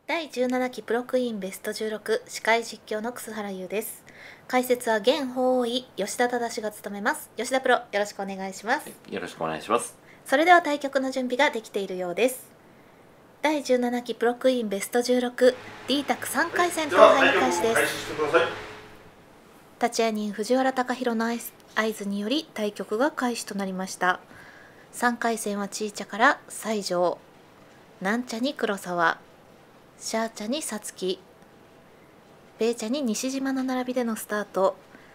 第17期プロクイーンベスト16司会実況の楠原優です。解説は現法医吉田忠が務めます。吉田プロ、よろしくお願いします。 よろしくお願いします。 それでは対局の準備ができているようです。第17期プロクイーンベスト16 D 卓3回戦統廃開始です。立会人藤原貴弘の合図により対局が開始となりました。3回戦はちいちゃから西条、なんちゃに黒沢、シャーチャにさつき、ベイチャに西島の並びでのスタート。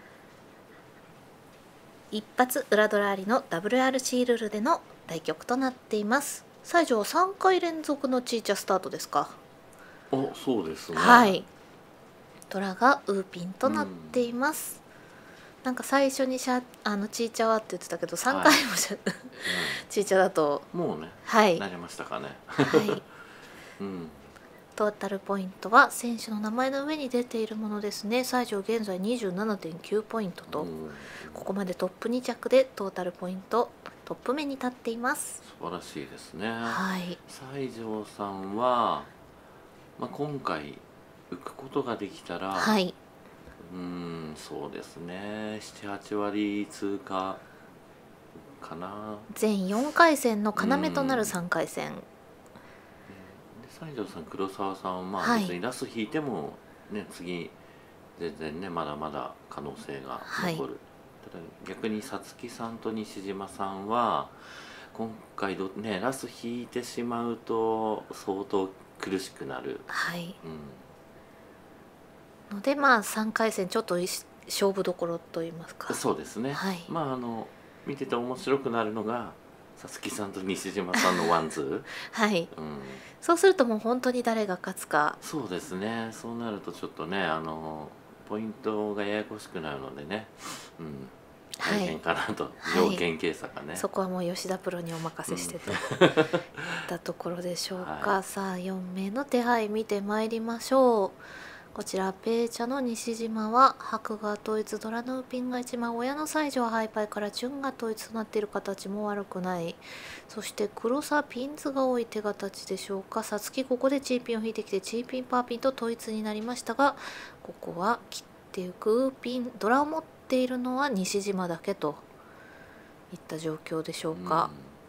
一発裏ドラありの WRC ルールでの対局となっています。西条3回連続のチーチャスタートですか。 そうですね。 はい。ドラがウーピンとなっています。なんか最初にチーチャはって言ってたけど3回もチーチャだともうね、 はい、 なりましたかね。 はい。トータルポイントは選手の名前の上に出ているものですね。西条現在 27.9 ポイントと、ここまでトップ2着でトータルポイントトップ目に立っています。 素晴らしいですね。 はい。 西条さんは、今回浮くことができたら、 はい。 そうですね。7、8割通過かな。 全4回戦の要となる3回戦。 西条さん、黒沢さんは別にラス引いてもね、次全然ねまだまだ可能性が残る。ただ逆にさつきさんと西島さんは今回ラス引いてしまうと相当苦しくなる。 はい。ので3回戦ちょっと勝負どころと言いますか。 そうですね。 はい。 見てて面白くなるのがさつきさんと西島さんのワンツー。 はい。そうするともう本当に誰が勝つか。 そうですね。そうなるとちょっとねポイントがややこしくなるのでね。大変かなと、条件計算がね、 そこはもう吉田プロにお任せしてといったところでしょうか。さあ4名の手配見てまいりましょう。こちらペーチャの西島は白が統一、ドラのウピンが1枚、親の西条はハイパイから順が統一となっている形も悪くない。そして黒さピンズが多い手形でしょうか。さつきここでチーピンを引いてきてチーピンパーピンと統一になりましたが、ここは切っていく。ウーピンドラを持っているのは西島だけといった状況でしょうか。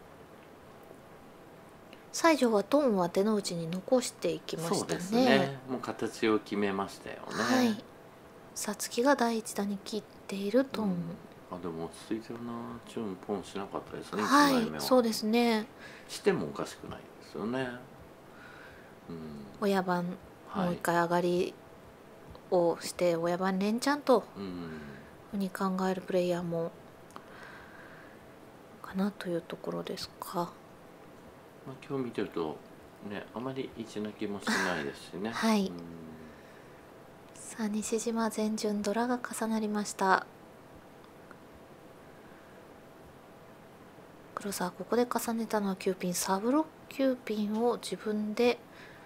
西条はトーンは手の内に残していきましたね。 そうですね。もう形を決めましたよね。 はい。さつきが第一打に切っているトーン。 でも落ち着いてるな。チュンポンしなかったですね。 はい、そうですね。 してもおかしくないですよね。 親番もう一回上がりをして親番連チャンとふうに考えるプレイヤーもかなというところですか。 今日見てるとね、あまり一泣きもしないですしね。 はい。さあ西島前順ドラが重なりました。黒沢ここで重ねたのは9ピン、サブロッ9ピンを自分で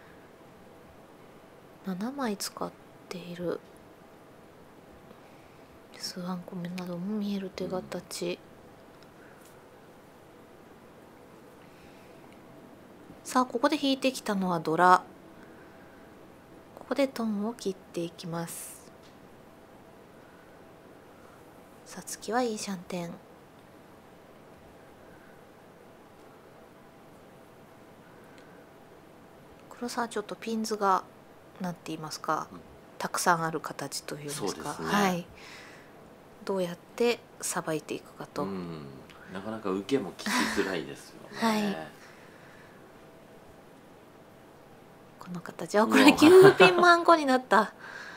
7枚使っている。数ワンコメなども見える手形。さあここで引いてきたのはドラ。ここでトンを切っていきます。さつきはいいシャンテン。黒沢ちょっとピンズがなんて言いますか、たくさんある形というんですか。はい。どうやってさばいていくかと。 なかなか受けも聞きづらいですよね。 はい。この形はこれ9ピンもハンコになった。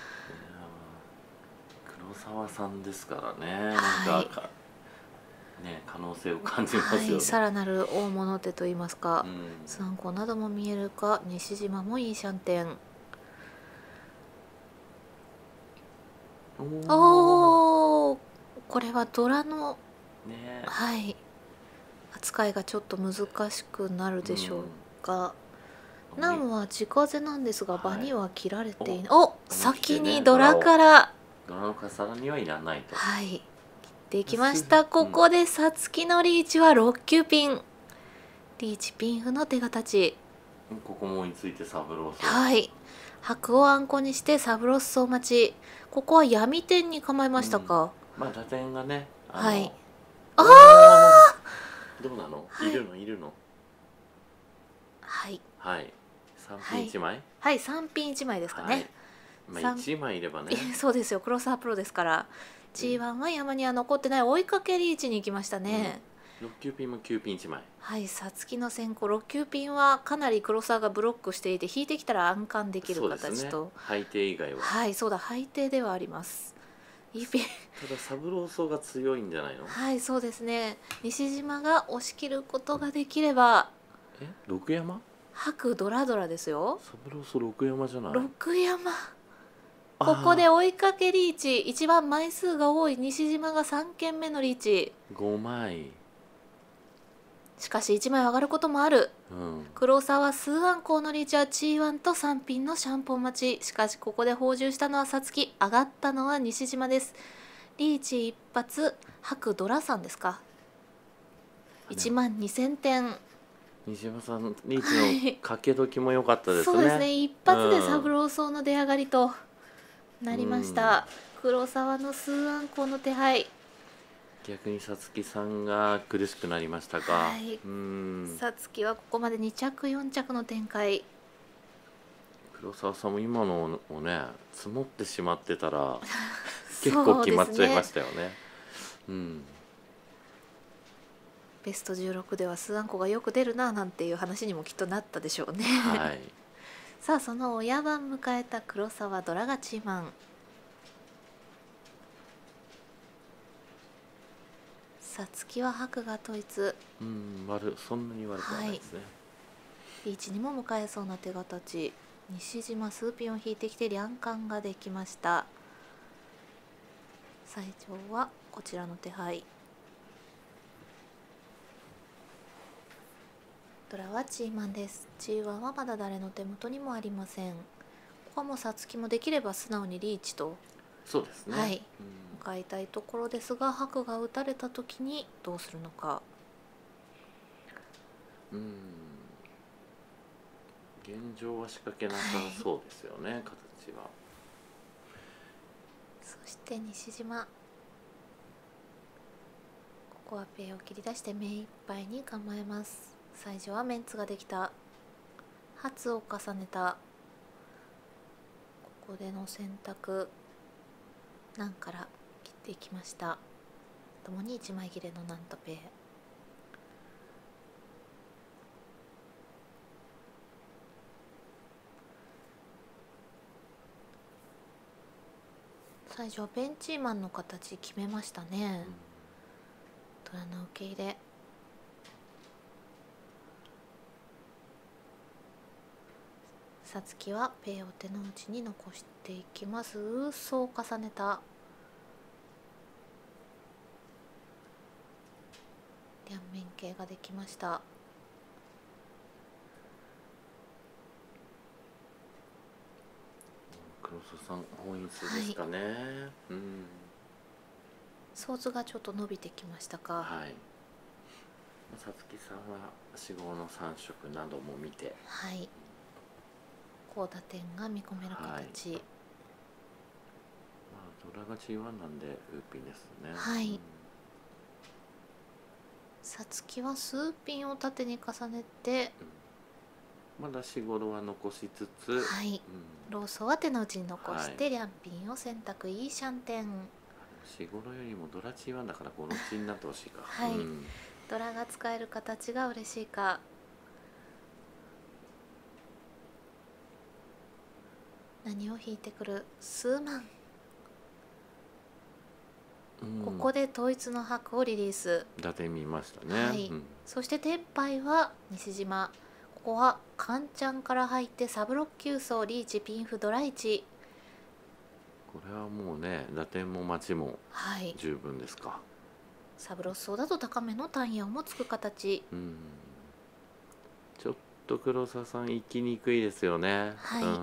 黒沢さんですからね。なんかね、可能性を感じますよね。 さらなる大物手といいますか、スワンコなども見えるか。西島もいいシャンテン。これはドラの扱いがちょっと難しくなるでしょうか。ナンは地風なんですが場には切られていない。先にドラからドラの重なりはいらないと。 はい、切っていきました。ここでさつきのリーチは6球ピン。リーチピンフの手形。 ここも追いついてサブロース。 はい。白をあんこにしてサブロスソ待ち。ここは闇天に構えましたか。 まあ打点がね、 はい。 ああ。どうなの？いるのいるの？ はい。 はい。三品一枚？ はい、三品一枚ですかね。 まあ一枚いればね。 そうですよ、黒沢プロですから。G1 は山には残ってない、追いかけリーチに行きましたね。 6級ピンも9ピン1枚。 はい、さつきの先行6級ピンはかなり黒沢がブロックしていて、引いてきたら安冠できる形と、 配定以外は、 はい、そうだ、配定ではあります。いいピンただサブローソが強いんじゃないの？ はい、そうですね。西島が押し切ることができれば、 六山？ 白ドラドラですよ。 サブローソ六山じゃない？ 六山。ここで追いかけリーチ、一番枚数が多い西島が3件目のリーチ。 5枚。 しかし1枚上がることもある。黒沢数暗号のリーチは G1 と3ピンのシャンポン待ち。しかしここで放充したのはさつき、上がったのは西島です。リーチ一発、白ドラさんですか。1万2000点。 西島さんリーチの掛け時も良かったですね。 そうですね、一発でサブローソーの出上がりとなりました。黒沢の数暗号の手配。 逆にさつきさんが苦しくなりましたか。 はい、さつきはここまで2着4着の展開。 黒沢さんも今のをね積もってしまってたら結構決まっちゃいましたよね。 ベスト16では数暗号がよく出るななんていう話にもきっとなったでしょうね。はい、さあその親番迎えた黒沢ドラガチーマン。さつきは白が統一。 そんなに悪くはないですね。 リーチにも迎えそうな手形。西島数ピンを引いてきて両冠ができました。最上はこちらの手配。ドラはチーマンです。G1 はまだ誰の手元にもありません。ここはもうさつきもできれば素直にリーチと、 そうですね、 はい、向かいたいところですが、白が打たれた時にどうするのか。 現状は仕掛けなさそうですよね、形は。 そして西島、ここはペイを切り出して目いっぱいに構えます。最初はメンツができた。発を重ねた。ここでの選択、難から切っていきました。ともに1枚切れの難とペイ。最初はベンチーマンの形決めましたね。ドラの受け入れ。さつきはペイを手の内に残していきます。嘘を重ねた。両面形ができました。 黒沢さん本一ですかね。 ソーズがちょっと伸びてきましたか。 はい。さつきさんは4号の3色なども見て、 はい、高打点が見込める形。 ドラが G1 なんでウーピンですね。 はい。さつきは数ピンを縦に重ねて、 まだ4、5は残しつつ、 はい、ローソは手の内に残して両ピンを選択。いいシャンテン。 4、5よりもドラ G1 だから5のチになってほしいか。 はい、ドラが使える形が嬉しいか。何を引いてくる？数万。ここで統一の白をリリース。 打点見ましたね。 はい、そしてテンパイは西島。ここはカンチャンから入ってサブロッキューソーリーチピンフドラ1。 これはもうね打点も待ちも十分ですか。 サブロッソーだと高めの単ヤオもつく形。 ちょっと黒沢さん行きにくいですよね。 はい、親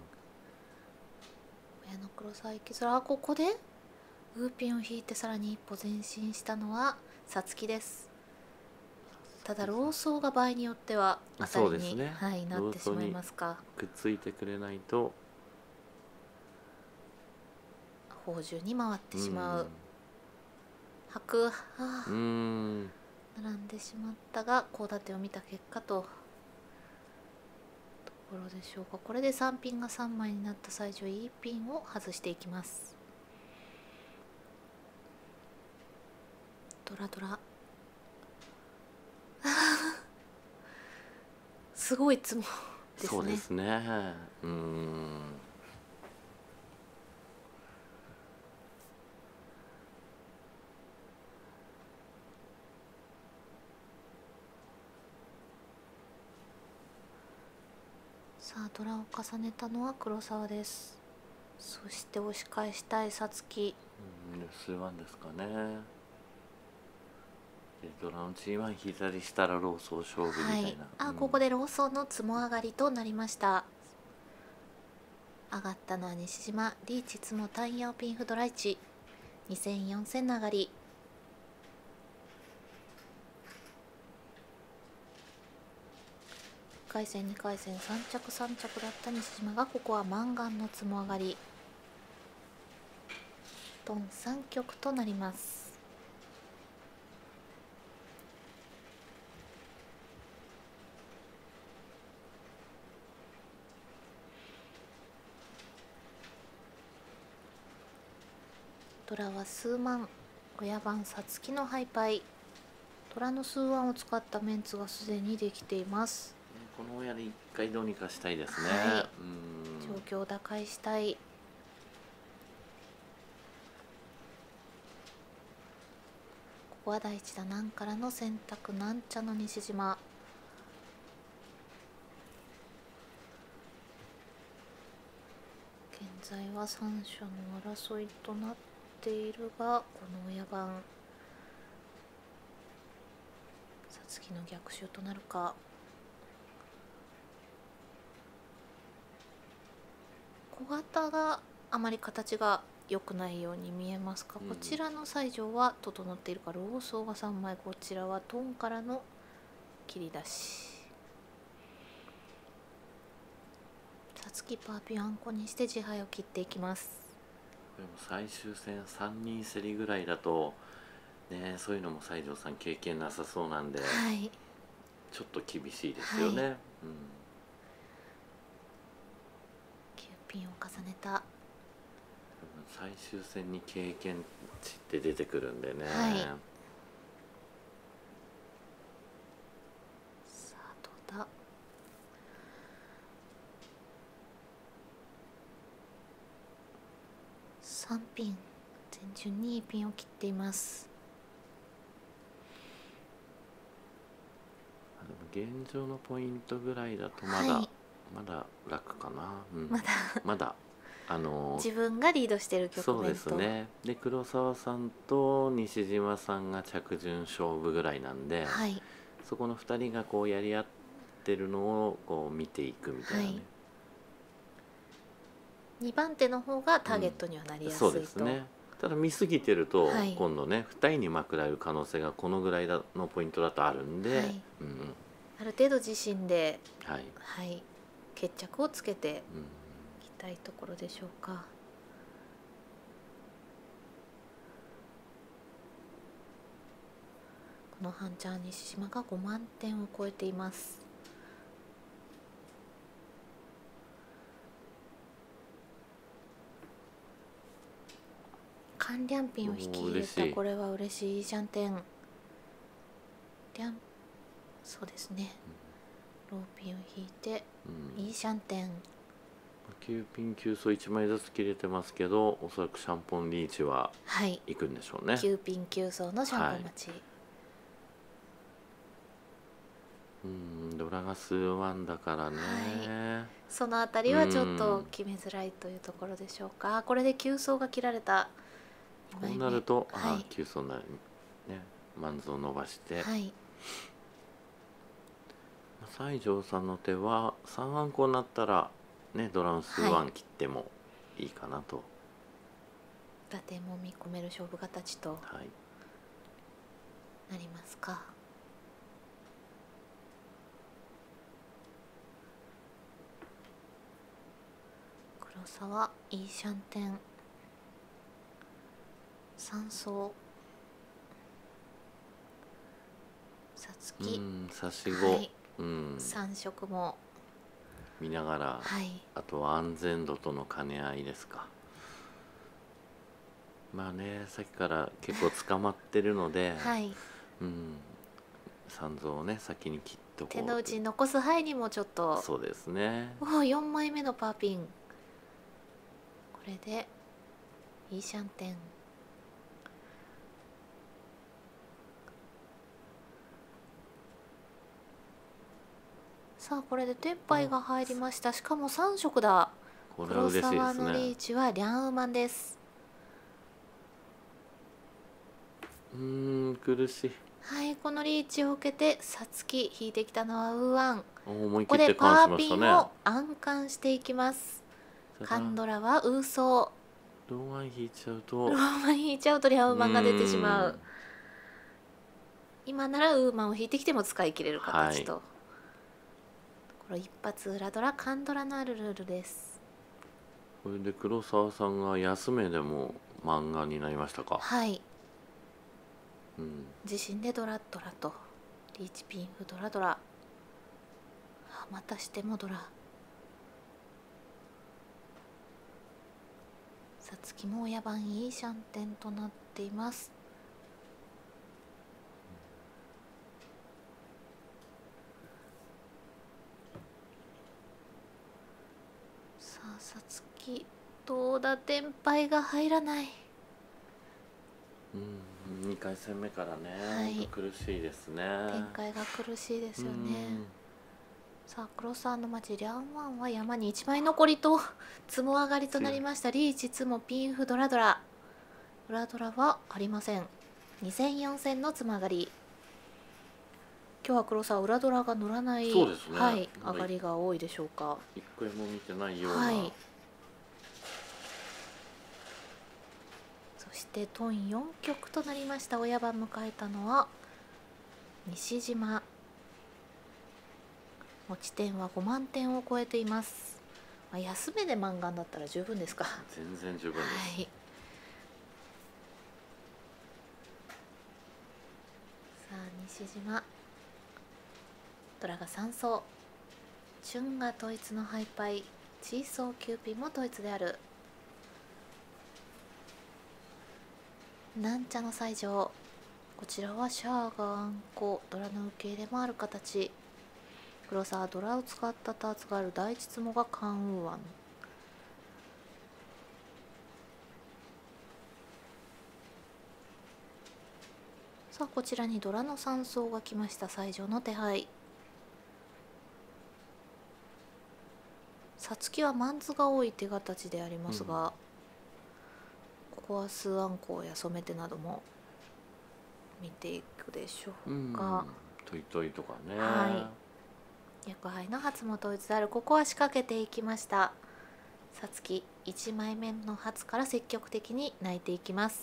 の黒沢行きづら。ここでウーピンを引いてさらに一歩前進したのはさつきです。 ただ老僧が場合によっては当たそうりに、 ですね、 はい、なってしまいますか。 くっついてくれないと宝珠に回ってしまう。白、並んでしまったがコウ立てを見た結果とところでしょうか。これで3ピンが3枚になった最上いいピンを外していきます。ドラドラすごいつもですね。 そうですね。 さあドラを重ねたのは黒沢です。そして押し返したいさつき。 数ワンですかね。でドラのチーマン左したらローソー勝負みたいな、 ここでローソーのつも上がりとなりました。上がったのは西島、リーチつも単葉ピンフドラ1 2戦4戦の上がり。1回戦2回戦3着3着だった西島がここはマンガンのつも上がり。トン3局となります。トラは数万、親番さつきのハイパイ。トラの数万を使ったメンツがすでにできています。 この親で一回どうにかしたいですね。 状況を打開したい。ここは第一打難からの選択なんちゃの西島。現在は三者の争いとなっているが、この親番さつきの逆襲となるか。小型があまり形が良くないように見えますか。こちらの西条は整っているか。ローソーが3枚、こちらはトンからの切り出し。さつきパーピュアンコにして自敗を切っていきます。 でも最終戦3人競りぐらいだとね、そういうのも西条さん経験なさそうなんで、ちょっと厳しいですよね。 9ピンを重ねた。 最終戦に経験値って出てくるんでね。 さあどうだ。3ピン、全順にいいピンを切っています。 でも現状のポイントぐらいだとまだ楽かな。まだ自分がリードしてる局面と。 そうですね。で黒沢さんと西島さんが着順勝負ぐらいなんで、そこの2人がこうやり合ってるのをこう見ていくみたいなね。 2番手の方がターゲットにはなりやすいと。 そうですね。ただ見すぎてると、今度ね2人にまくられる可能性がこのぐらいのポイントだとあるんで、 ある程度自身で、 はい決着をつけていきたいところでしょうか。この半チャー西島が5万点を超えています。カンリャンピンを引き入れた。これは嬉しい。いいじゃん点。そうですね。ローピンを引いて、いいシャンテン。 9ピン9層1枚ずつ切れてますけど、おそらくシャンポンリーチは行くんでしょうね。 9ピン9層のシャンポン待ち。 ドラが数ワンだからね、 そのあたりはちょっと決めづらいというところでしょうか。これで9層が切られた。 こうなると、9層になるね。万図を伸ばして、西条さんの手は3アンコになったらね、ドラの数ワン切ってもいいかなと。 打点も見込める勝負形となりますか。 黒沢イーシャンテン三層さつき差し子、 はい、 うん、 3色も見ながら、 はい、 あとは安全度との兼ね合いですか。まあね、さっきから結構捕まってるので、 はい、 三蔵をね先に切っとこう。 手の内に残す範囲にもちょっと。 そうですね。 おお、4枚目のパーピン。これでイーシャンテン。さあこれで天杯が入りました。しかも3色だ。 これは嬉しい黒ですね。 沢のリーチはリャンウーマンです。 苦しい。 はい、このリーチを受けてさつき引いてきたのはウーワン。 思いここで切ってカンパーピンしましたね。 を暗冠していきます。カンドラはウーソー。 ローマン引いちゃうとローマン引いちゃうとリャンウーマンが出てしまう。今ならウーマンを引いてきても使い切れる形と、はい、これ一発裏ドラカンドラのあるルールです。 これで黒沢さんが安めでも漫画になりましたか。 はい、自身でドラドラとリーチピンフドラドラ、またしてもドラ。さつきも親番イーシャンテンとなっています。さあさつきどうだ、天杯が入らない。 2回戦目からね、 はい、 苦しいですね。 展開が苦しいですよね。さあ黒沢の町リャンワンは山に1枚残りとつも上がりとなりました。リーチつもピンフドラドラ、裏ドラはありません。2戦4戦のつも上がり。今日は黒沢裏ドラが乗らない、 そうですね、 はい、上がりが多いでしょうか。 一回も見てないような、 はい、そしてトン4局となりました。親番迎えたのは西島。持ち点は5万点を超えています。安めで満貫だったら十分ですか。 全然十分です。 はい、さあ西島ドラが3層、チュンが統一のハイパイ、チーソーキューピンも統一である。なんちゃの最上、こちらはシャーがあんこ、ドラの受け入れもある形。黒沢ドラを使ったターツがある第一つもがカンウーワン。さあこちらにドラの3層が来ました。最上の手配。さつきはマンズが多い手形でありますが、ここは数アンコウや染め手なども見ていくでしょうか。 トイトイとかね。 はい、薬杯の初も統一である。ここは仕掛けていきました。さつき1枚目の初から積極的に泣いていきます。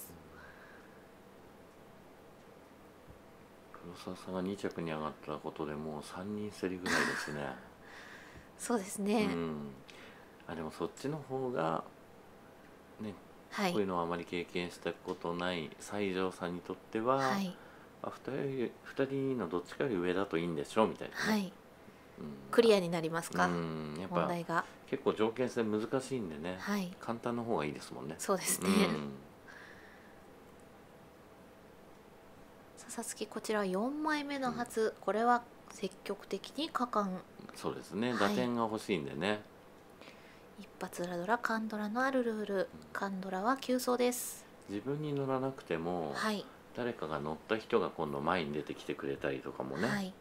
黒沢さんが2着に上がったことでもう3人競りぐらいですね。 そうですね、 でもそっちの方がね、 はい、 こういうのをあまり経験したことない西条さんにとっては、 はい、 2人のどっちかより上だといいんでしょうみたいな、ね、 はい、クリアになりますか、 やっぱ問題が結構条件性難しいんでね、 はい、 簡単な方がいいですもんね。 そうですね、さつきこちら4枚目の初、これは積極的に果敢。 そうですね、打点が欲しいんでね。 一発裏ドラカンドラのあるルール、カンドラは急走です。 自分に乗らなくても、誰かが乗った人が今度前に出てきてくれたりとかもね、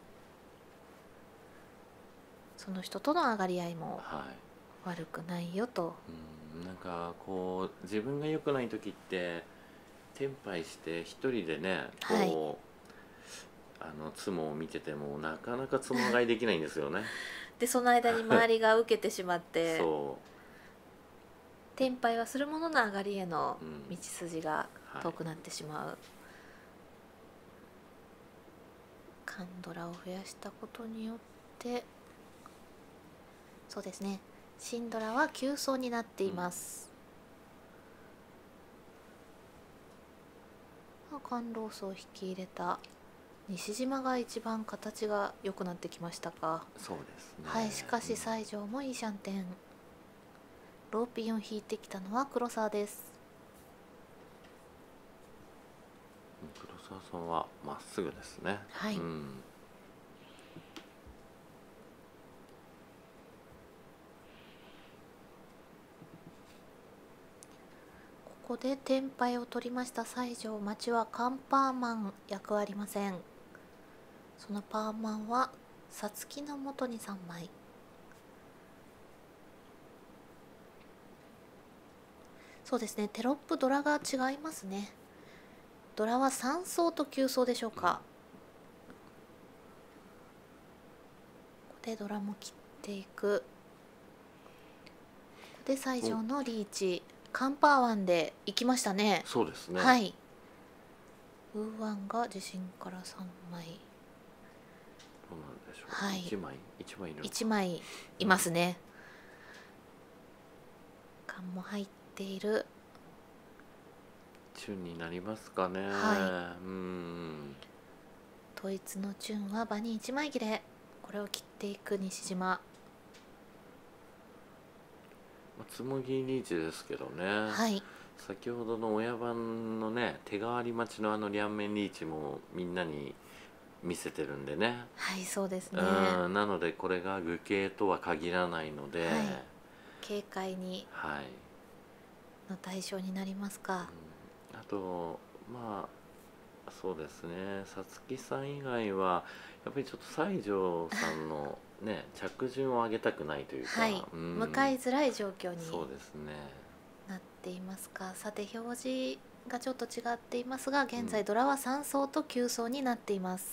その人との上がり合いも悪くないよと、 なんかこう自分が良くない時ってテンパイして一人でねこう、ツモを見ててもなかなかツモ買いできないんですよね。 でその間に周りが受けてしまってそうテンパイはするものの上がりへの道筋が遠くなってしまう、カンドラを増やしたことによってそうですね、 シンドラは急走になっています。観浪層を引き入れた西島が一番形が良くなってきましたか。 そうですね。 はい、しかし西条もいいシャンテン。ローピンを引いてきたのは黒沢です。 黒沢さんはまっすぐですね。 はい、ここでテンパイを取りました西条。待ちはカンパーマン役はありません。そのパーマンはさつきのもとに3枚。そうですね、テロップドラが違いますね。ドラは3層と9層でしょうか。ここでドラも切っていく。ここで西条のリーチ、カンパーワンでいきましたね。 そうですね。 はい。ウーワンが自信から3枚。 どうなんでしょう。 はい。 1枚いる。 1枚いますね。缶も入っている。 チュンになりますかね。 はい。 統一のチュンは場に1枚切れ。これを切っていく西島。 つもぎリーチですけどね。 はい。 先ほどの親番のね、手代わり待ちの両面リーチもみんなに見せてるんでね。 はい、そうですね。 なのでこれが愚形とは限らないので、 はい、警戒にの対象になりますか。 あとまあそうですね、さつきさん以外はやっぱりちょっと西条さんのね着順を上げたくないというか、 はい、向かいづらい状況にそうですねなっていますか。さて表示がちょっと違っていますが、現在ドラは3層と9層になっています。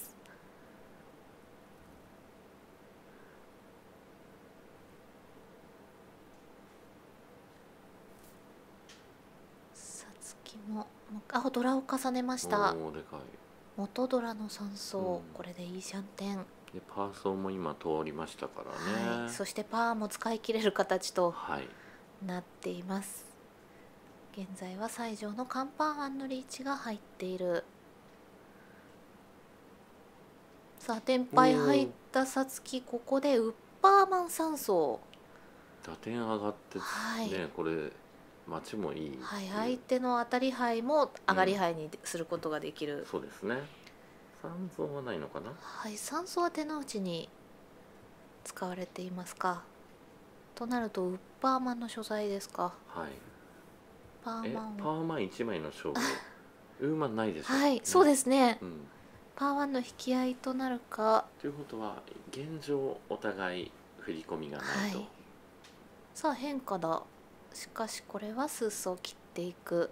さつきもドラを重ねました。 おーでかい。 元ドラの3層、これでいいシャンテンでパーソーも今通りましたからね。 はい、そしてパーも使い切れる形とはいなっています。現在は西条のカンパーワンのリーチが入っている。さあテンパイ入ったさつき、ここでウッパーマン3層。 打点上がってね、はい、これ待ちもいい。 はい、相手の当たり牌も上がり牌にすることができる。 そうですね。3層はないのかな。 はい、3層は手の内に使われていますか。となるとウッパーマンの所在ですか。 はい。 パーマン 1枚の勝負ウーマンないでしょ。 はい、そうですね、パーワンの引き合いとなるか。 ということは現状お互い振り込みがないと、 さあ変化だ。しかしこれはスースを切っていく。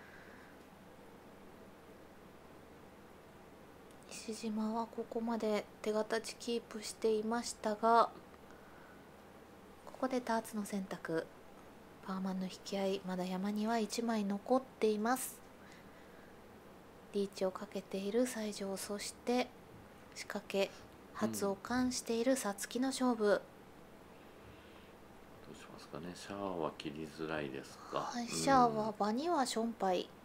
西島はここまで手形キープしていましたが、ここでダーツの選択。パーマンの引き合い、まだ山には1枚残っています。リーチをかけている西条、そして仕掛け発を冠しているさつきの勝負。 どうしますかね。シャアは切りづらいですか。 はい、シャアは場にはションパイ。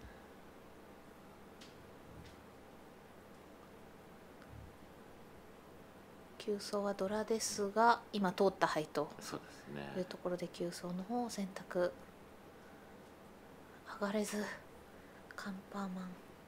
急走はドラですが今通った牌というところで急走の方を選択。剥がれずカンパーマン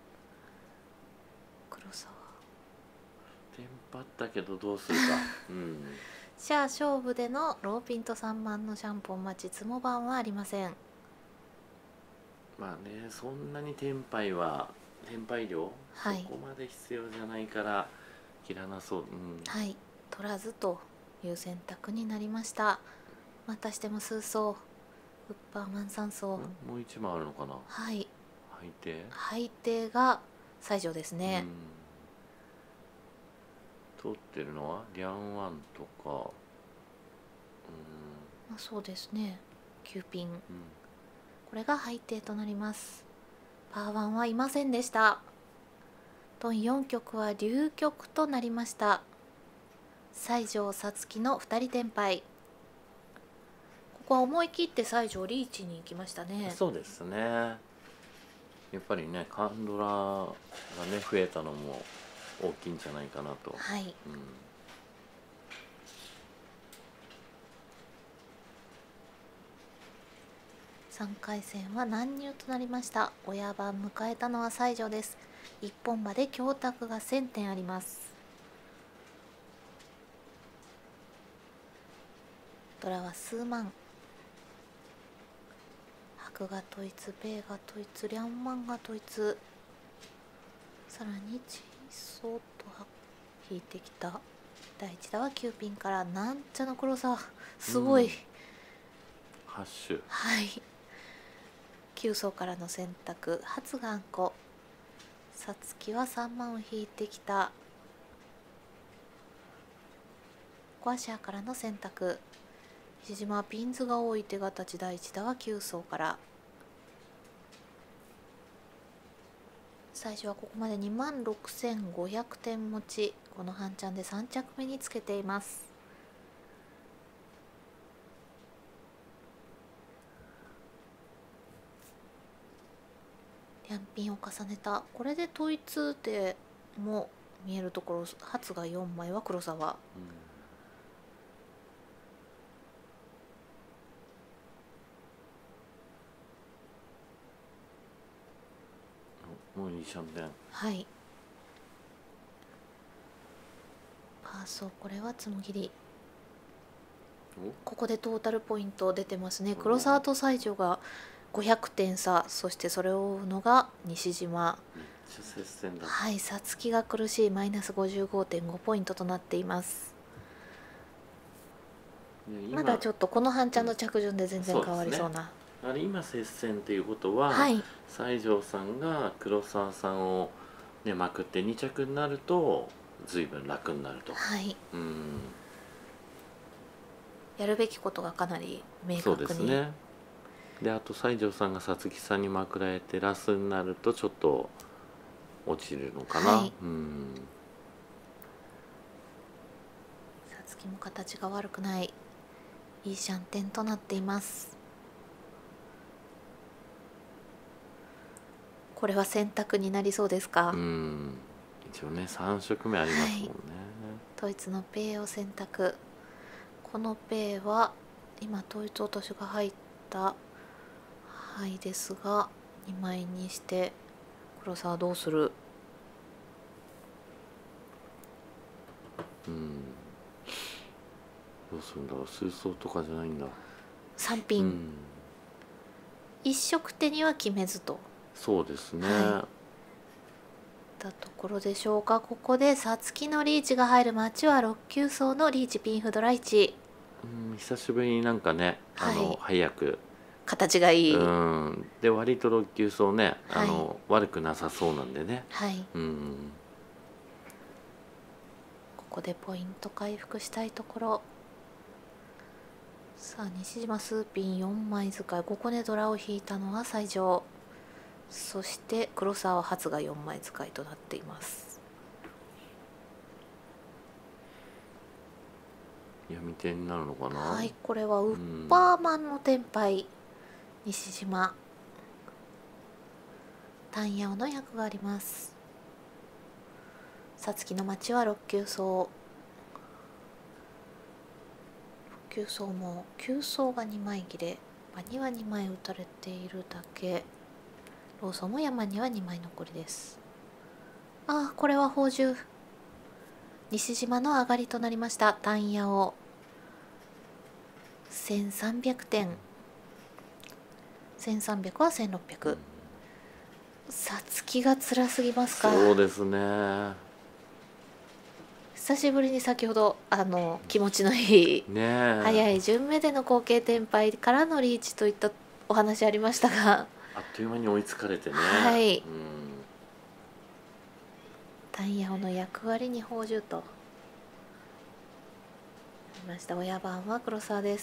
黒沢テンパったけどどうするかシャア勝負でのローピンと3番のシャンポン待ち、ツモ番はありません。 まあね、そんなにテンパイ量、そこまで必要じゃないから切らなそう。 はい、取らずという選択になりました。またしても数層ウッパーマン3層。 もう1枚あるのかな。 はい、 配定が西条ですね。 通ってるのはリャンワンとかまあそうですね、9ピン、これが配定となります。パーワンはいませんでした。トン4局は流局となりました。西条さつきの2人転敗。 こは思い切って西条リーチに行きましたね。 そうですね。やっぱりねカンドラがね増えたのも大きいんじゃないかなと。 はい、3回戦は難入となりました。親番迎えたのは西条です。一本馬で教託が1000点あります。ドラは数万、白が統一、米が統一、リャンマンが統一、さらにチーソーと引いてきた。第1打は9ピンからなんちゃの黒さ、すごい、 ハッシュ、 はい、9層からの選択、初頑固、さつきは3万を引いてきた。コアシャーからの選択、西島はピンズが多い手形、第1打は9層から。最初はここまで26,500点持ち、この半チャンで3着目につけています。リャンピンを重ねた。これで統一でも見えるところ、初が4枚は黒沢、 もういいシャンテン。 はい、ああそう、これはつもぎり。ここでトータルポイント出てますね。黒沢と西条が500点差、そしてそれを追うのが西島。 めっちゃ接戦だ。 はい、さつきが苦しいマイナス 55.5 ポイントとなっています。まだちょっとこの半チャンの着順で全然変わりそうな。 あれ今接戦っていうことは、 はい、 西条さんが黒沢さんを、ね、まくって2着になると随分楽になると。 はい、 うん、 やるべきことがかなり明確に。 そうですね。であと西条さんが皐月さんにまくられてラスになるとちょっと落ちるのかな。 はい、 うん、 さつきも形が悪くない、いいシャンテンとなっています。これは選択になりそうですか。 うん、一応ね3色目ありますもんね。 統一のペイを選択。このペイは今統一落としが入ったはいですが、2枚にして黒沢どうする。 うん、どうするんだろう。数層とかじゃないんだ。 3ピン、 うん、 一色手には決めずとそうですね。 たところでしょうか。ここでさつきのリーチが入るマッチは6級層のリーチピンフドラ1。 うん、久しぶりになんかね、早く形がいい。 で割と6級層ね、 はい、 悪くなさそうなんでね。 はい、 うん、 ここでポイント回復したいところ。さあ西島スーピン4枚使い、ここでドラを引いたのは西条、そして黒沢初が4枚使いとなっています。 闇手になるのかな。 はい、これはウッパーマンのテンパイ、西島単ヤオの役があります。さつきの町は6級層、6級層も9層が2枚切れ、場には2枚打たれているだけ。ローソンも山には2枚残りです。ああ、これは宝珠、西島の上がりとなりました。単ヤオ1300点、1300は1600。さつきが辛すぎますか。 そうですね。 久しぶりに先ほど気持ちのいい、 ね、 早い順目での合計テンパイからのリーチといったお話ありましたが、 あっという間に追いつかれてね。 はい、 うん、 単ヤオの役割に宝珠となりました。親番は黒沢です。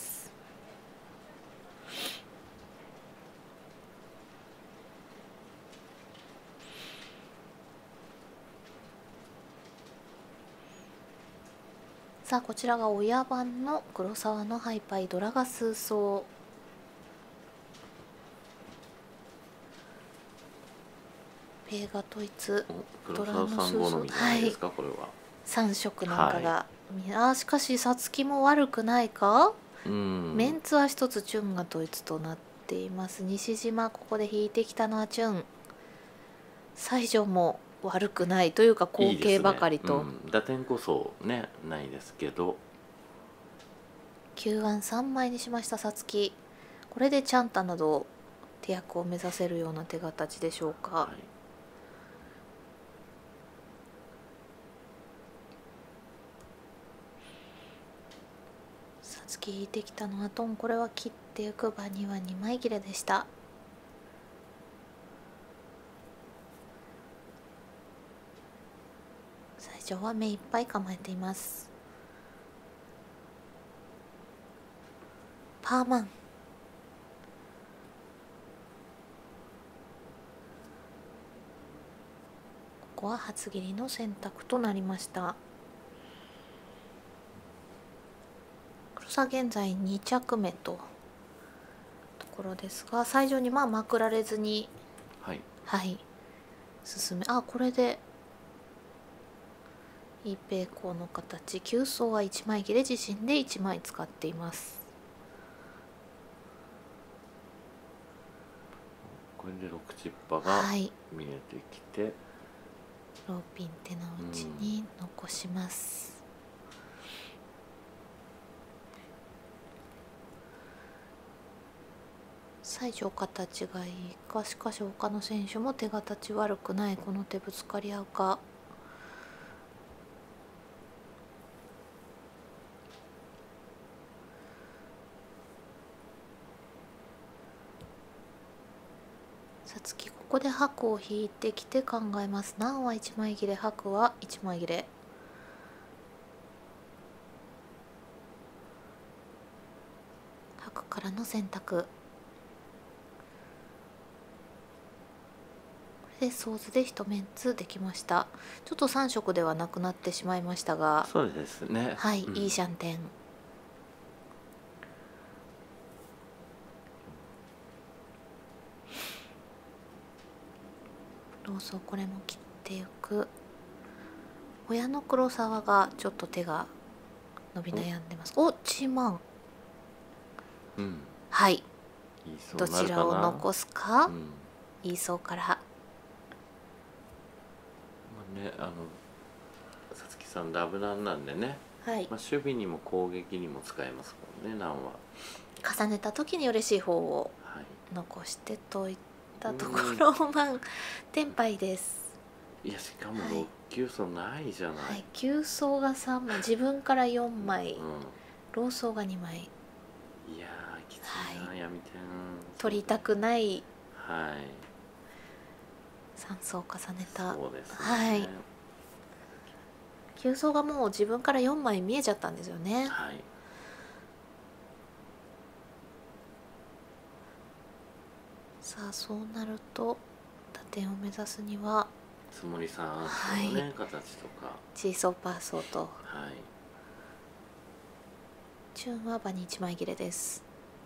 さあこちらが親番の黒沢のハイパイ、ドラが数層。 ペイが統一黒沢さん好みじゃないですか、これは。 3色なんかが、しかしさつきも悪くないか。メンツは一つチュンが統一となっています。西島ここで引いてきたのはチュン。西条も悪くないというか後継ばかりと。 打点こそねないですけど。 9番3枚にしましたさつき。これでチャンタなど手役を目指せるような手形でしょうか。さつき引いてきたのはトン。これは切っていく場には2枚切れでした。西条は目いっぱい構えています。パーマン。ここは初切りの選択となりました。黒さ現在2着目とところですが、最上にまくられずに進め、これで一平行の形。9層は1枚切れ、自身で1枚使っています。 これで6チッパが見えてきて、 ローピン手の内に残します。西条形がいいか。しかし他の選手も手形悪くない。この手ぶつかり合うか。さつきここで白を引いてきて考えます。南は1枚切れ、白は1枚切れ。白からの選択。これでソーズで一メンツできました。ちょっと3色ではなくなってしまいましたが、 そうですね。 いいシャンテン。ローソーこれも切っていく。親の黒沢がちょっと手が伸び悩んでます。チーマン。どちらを残すか。言いそうから。 さつきさんラブナンなんでね、守備にも攻撃にも使えますもんね。ナンは重ねた時に嬉しい方を残してといったところ、テンパイです。 いやしかも6層ないじゃない。 9層が3枚、自分から4枚、ローソーが2枚。 いやきついな、闇点取りたくない3層重ねた。 そうですね。 9層がもう自分から4枚見えちゃったんですよね。さあそうなると打点を目指すにはつもりさんのね、形とかチーソーパーソーと、チュンは場に1枚切れです。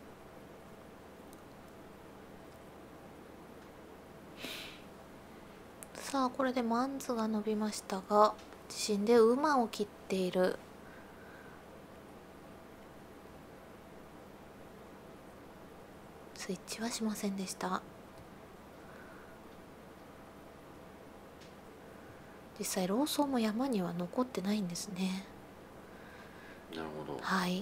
さあこれでマンズが伸びましたが、自身で馬を切っている。スイッチはしませんでした。実際ローソンも山には残ってないんですね。 なるほど。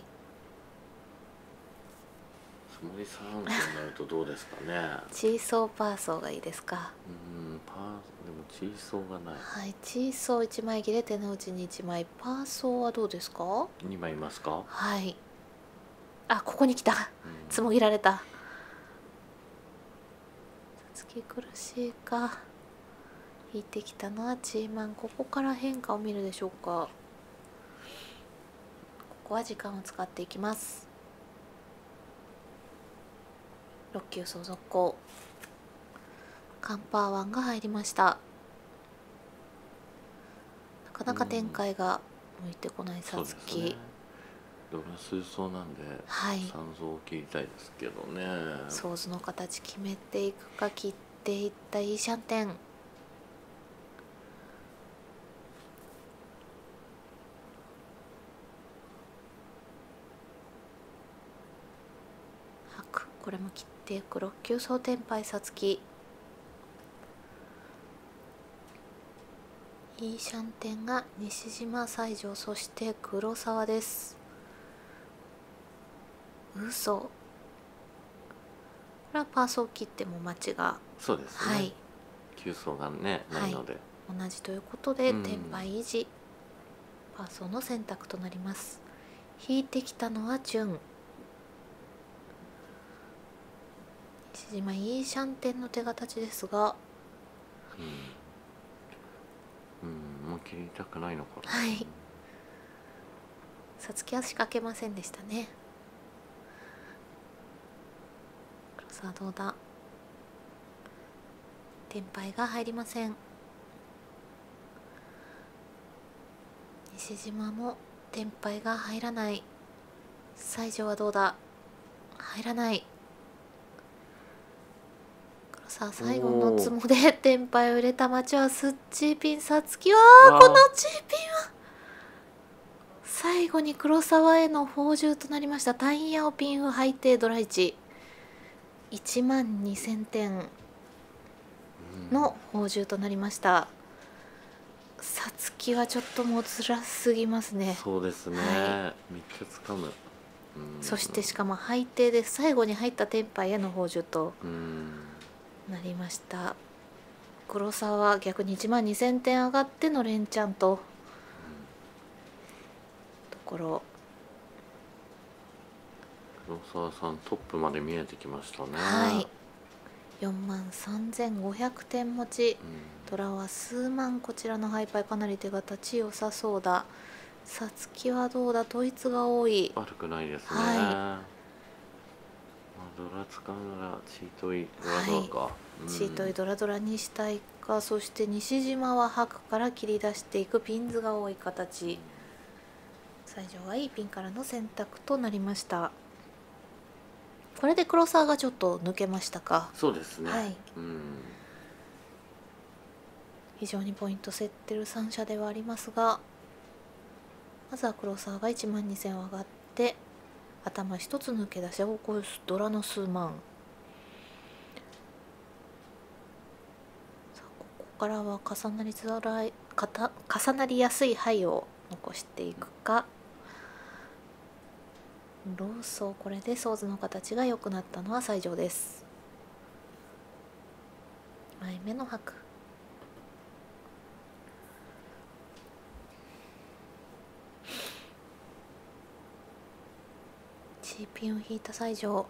つもりさんとなるとどうですかね。 チーソーパーソーがいいですか。 でもチーソーがない。 チーソー1枚切れ、手の内に1枚。パーソーはどうですか。 2枚いますか。 ここに来た。つもぎられた。さつき苦しいか。引いてきたのはチーマン。ここから変化を見るでしょうか。ここは時間を使っていきます。6級相続行。カンパーワンが入りました。なかなか展開が向いてこないさつき。 俺は数層なんで3層を切りたいですけどね。 ソーズの形決めていくか、切っていったいいシャンテン。 これも切っていく6級総天杯さつき。いいシャンテンが西島、西条、そして黒沢です。嘘。これはパーソー切っても待ちが、 そうですね、 はい、 急走がねないので、 はい、同じということで天杯維持、パーソーの選択となります。引いてきたのは純。西島いいシャンテンの手形ですが、 もう切りたくないのかな。 はい、さつきは仕掛けませんでしたね。さあどうだ。天杯が入りません。西島も天杯が入らない。西条はどうだ。入らない。さあ最後のつもで天杯を入れた町はスッチーピン。さつきはこのチーピンは最後に黒沢への報酬となりました。タイヤをピンフ配定ドラ1 12,000点の報酬となりました。さつきはちょっともう辛すぎますね。 そうですね、 はい、 めっちゃつかむ。 そしてしかも配定で最後に入った天杯への報酬となりました。黒沢は逆に12,000点上がっての連チャンと、ところ。 黒沢さんトップまで見えてきましたね。 はい、43,500点持ち、トラは数万。こちらのハイパイかなり手形良さそうだ。さつきはどうだ。統一が多い。 悪くないですね。 はい、 ドラ使うならチートイドラドラか、 はい、チートイドラドラにしたいか。そして西島は白から切り出していく。ピンズが多い形。西条はいいピンからの選択となりました。これで黒沢がちょっと抜けましたか。 そうですね、 はい、非常にポイント競ってる3社ではありますが、まずは黒沢が12,000上がって頭一つ抜け出し、ここドラの数万。さあここからは重なりやすい牌を残していくか。ローソー、これでソーズの形が良くなったのは西条です。2枚目の白。チーピンを引いた西条。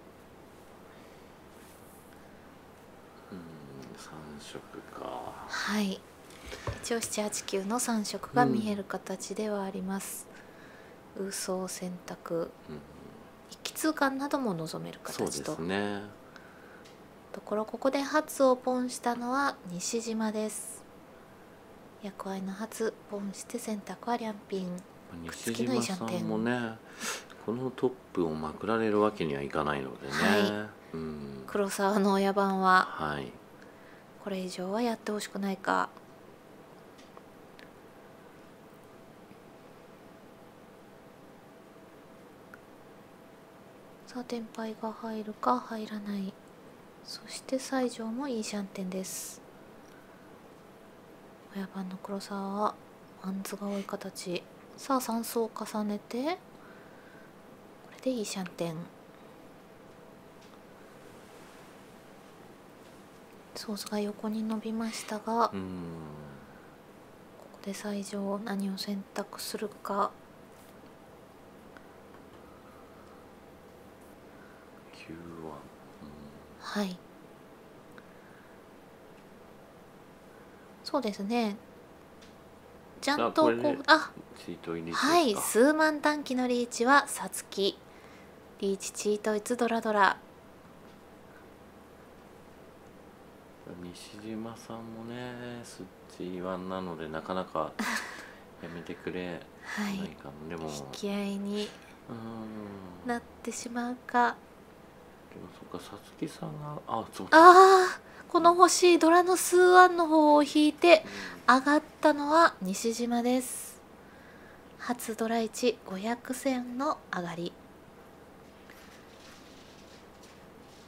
3色か。 はい、一応789の3色が見える形ではあります。ウソを選択、一気通貫なども望める形と。 そうですね。 ところここで初をポンしたのは西島です。役割の初ポンして選択はリャンピン。 西島さんもね、このトップをまくられるわけにはいかないのでね、 はい、黒沢の親番は、 はい、 これ以上はやってほしくないか。さあ天杯が入るか入らない。そして西条もいいシャンテンです。親番の黒沢はワンズが多い形。さあ3層重ねてこれでいいシャンテン。ソースが横に伸びましたが、ここで西条何を選択するか。はい、そうですね。ちゃんとこう、はい、数万短期のリーチはさつき。リーチチートイツドラドラ。 西島さんもねスッチーワンなのでなかなかやめてくれないかも、でも引き合いになってしまうか。 でもそっか、さつきさんがこの欲しいドラの数ワンの方を引いて上がったのは西島です。初ドラ1 500戦の上がり。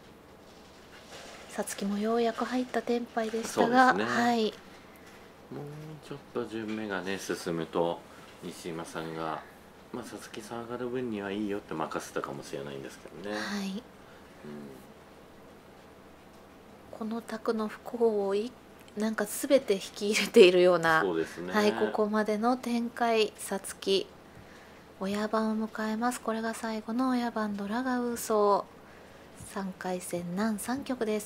さつきもようやく入ったテンパイでしたが、 ね、 はい、 もうちょっと順目がね進むと西島さんがさつきさん上がる分にはいいよって任せたかもしれないんですけどね。 はい、 うん、 この卓の不幸をなんか全て引き入れているような、 そうですね、 はい、ここまでの展開。さつき親番を迎えます。これが最後の親番ドラがウーソー。3回戦難3局です。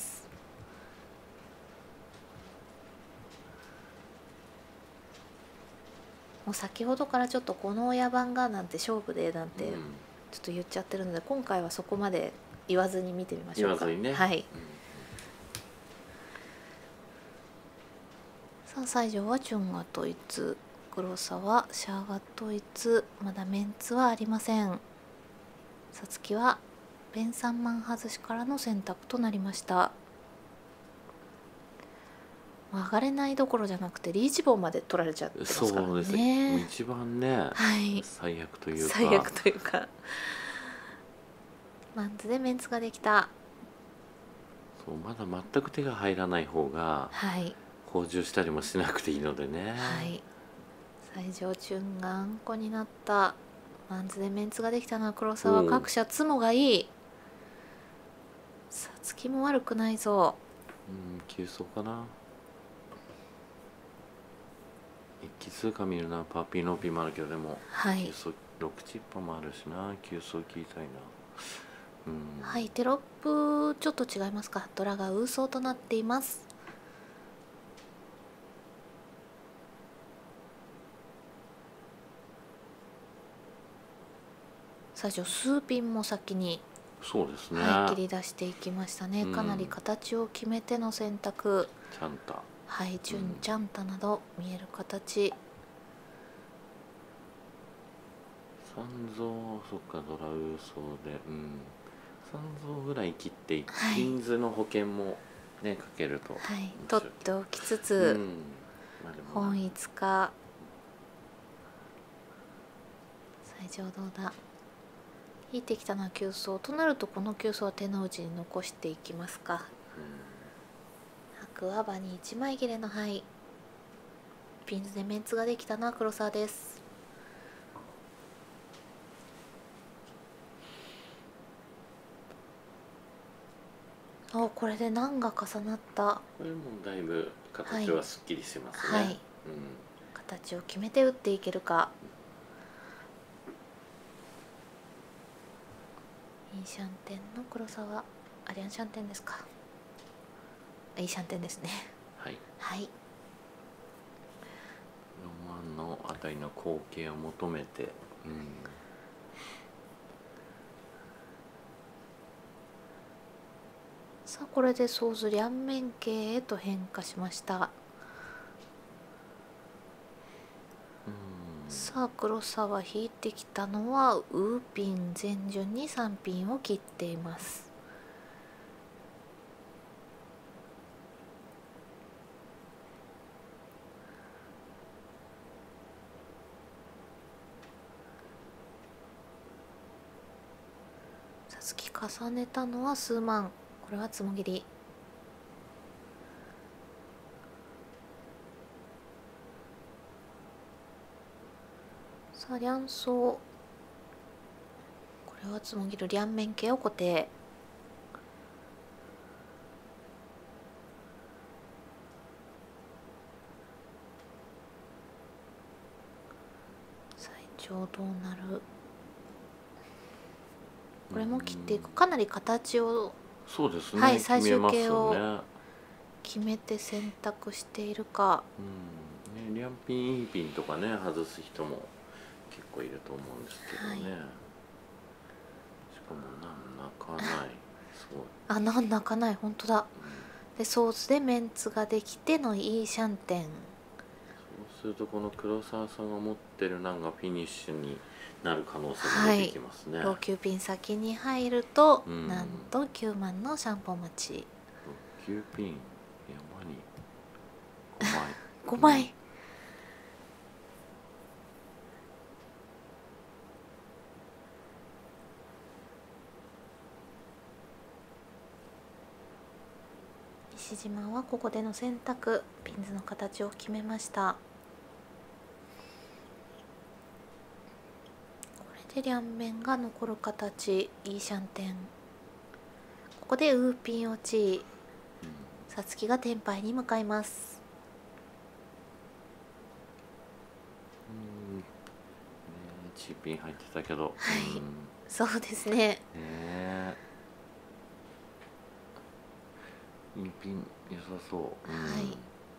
もう先ほどからちょっとこの親番がなんて勝負でなんてちょっと言っちゃってるので、今回はそこまで言わずに見てみましょうか。 言わずにね、 はい、さあ西条はチュンが統一、黒沢シャーが統一、まだメンツはありません。さつきは弁3万外しからの選択となりました。上がれないどころじゃなくてリーチ棒まで取られちゃってますからね。 そうですね、一番ね、 はい、 最悪というか最悪というかマンズでメンツができた。 そうまだ全く手が入らない方が、 はい、 補充したりもしなくていいのでね。 はい、最上チュンがあんこになった。マンズでメンツができたのは黒沢。各社ツモがいい。さつきも悪くないぞ。 急走かな。一気通過見るな。パーピーノーピーもあるけど、でも、 はい、 急走6チッパもあるしな。急走切りたいな。 はい、テロップちょっと違いますか。ドラがウーソーとなっています。最初数ピンも先に、 そうですね、 はい、切り出していきましたね。かなり形を決めての選択。 ちゃんとはい、チュンチャンタなど見える形。 三蔵、そっか、ドラウーソーで、三蔵ぐらい切って、 はい、 ピンズの保険もねかけると、 はい、取っておきつつ、本一か最上どうだ。引いてきたのは急走となると、この急走は手の内に残していきますか。白は場に1枚切れの牌。ピンズでメンツができたのは黒沢です。お、これで難が重なった。 これもだいぶ形はすっきりしますね。 はい、形を決めて打っていけるか。インシャンテンの黒沢、アリアンシャンテンですか。いいシャンテンですね。 はい、 はい、 4万のあたりの光景を求めて、 さあこれでソーズ両面形へと変化しました。さあ黒沢引いてきたのはウーピン、前順に3ピンを切っています。さつき重ねたのは数万。これはつもぎり。さあ両層、これはつもぎる両面形を固定。最長どうなる。これも切っていく。かなり形を、 そうですね、 はい、最終形をを決めて選択しているか。 ね、両ピンインピンとかね外す人も結構いると思うんですけどね、しかもなん泣かない。すごい。 あ、なん泣かない。本当だ。でソースでメンツができてのいいシャンテン。 そうするとこの黒沢さんが持ってるナンがフィニッシュになる可能性も出てきますね。 ロー9ピン先に入ると、なんと9万のシャンポン待ち。 ロー9ピン山に5枚 5枚、 西島はここでの選択、ピンズの形を決めました。これで両面が残る形、いいシャンテン。ここでウーピン落ち、さつきがテンパイに向かいます。 チーピン入ってたけど、 はい、そうですね。 インピン良さそう。 はい。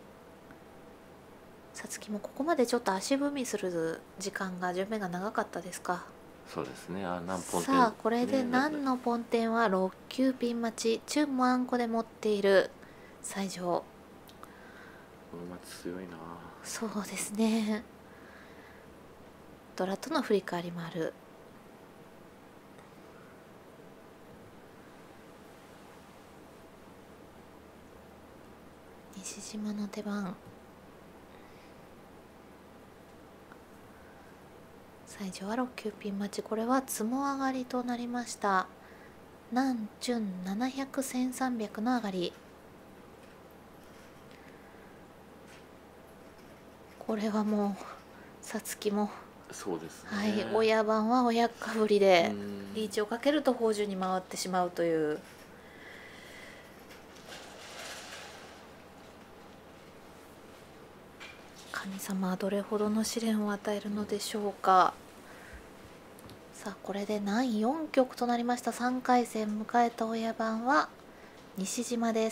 さつきもここまでちょっと足踏みする時間が順目が長かったですか。 そうですね。何ポンテン。 さあこれで何のポンテンは6、9ピン待ち、チュンもあんこで持っている西条。この町強いな。 そうですね。ドラとの振り返りもある。西島の出番。西条は6、9ピン待ち。これはつも上がりとなりました。南中700、1300の上がり。これはもうさつきもそうですね。 はい、親番は親かぶりでリーチをかけると宝珠に回ってしまうという。神様はどれほどの試練を与えるのでしょうか。さあこれで南4局となりました。3回戦迎えた親番は西島です。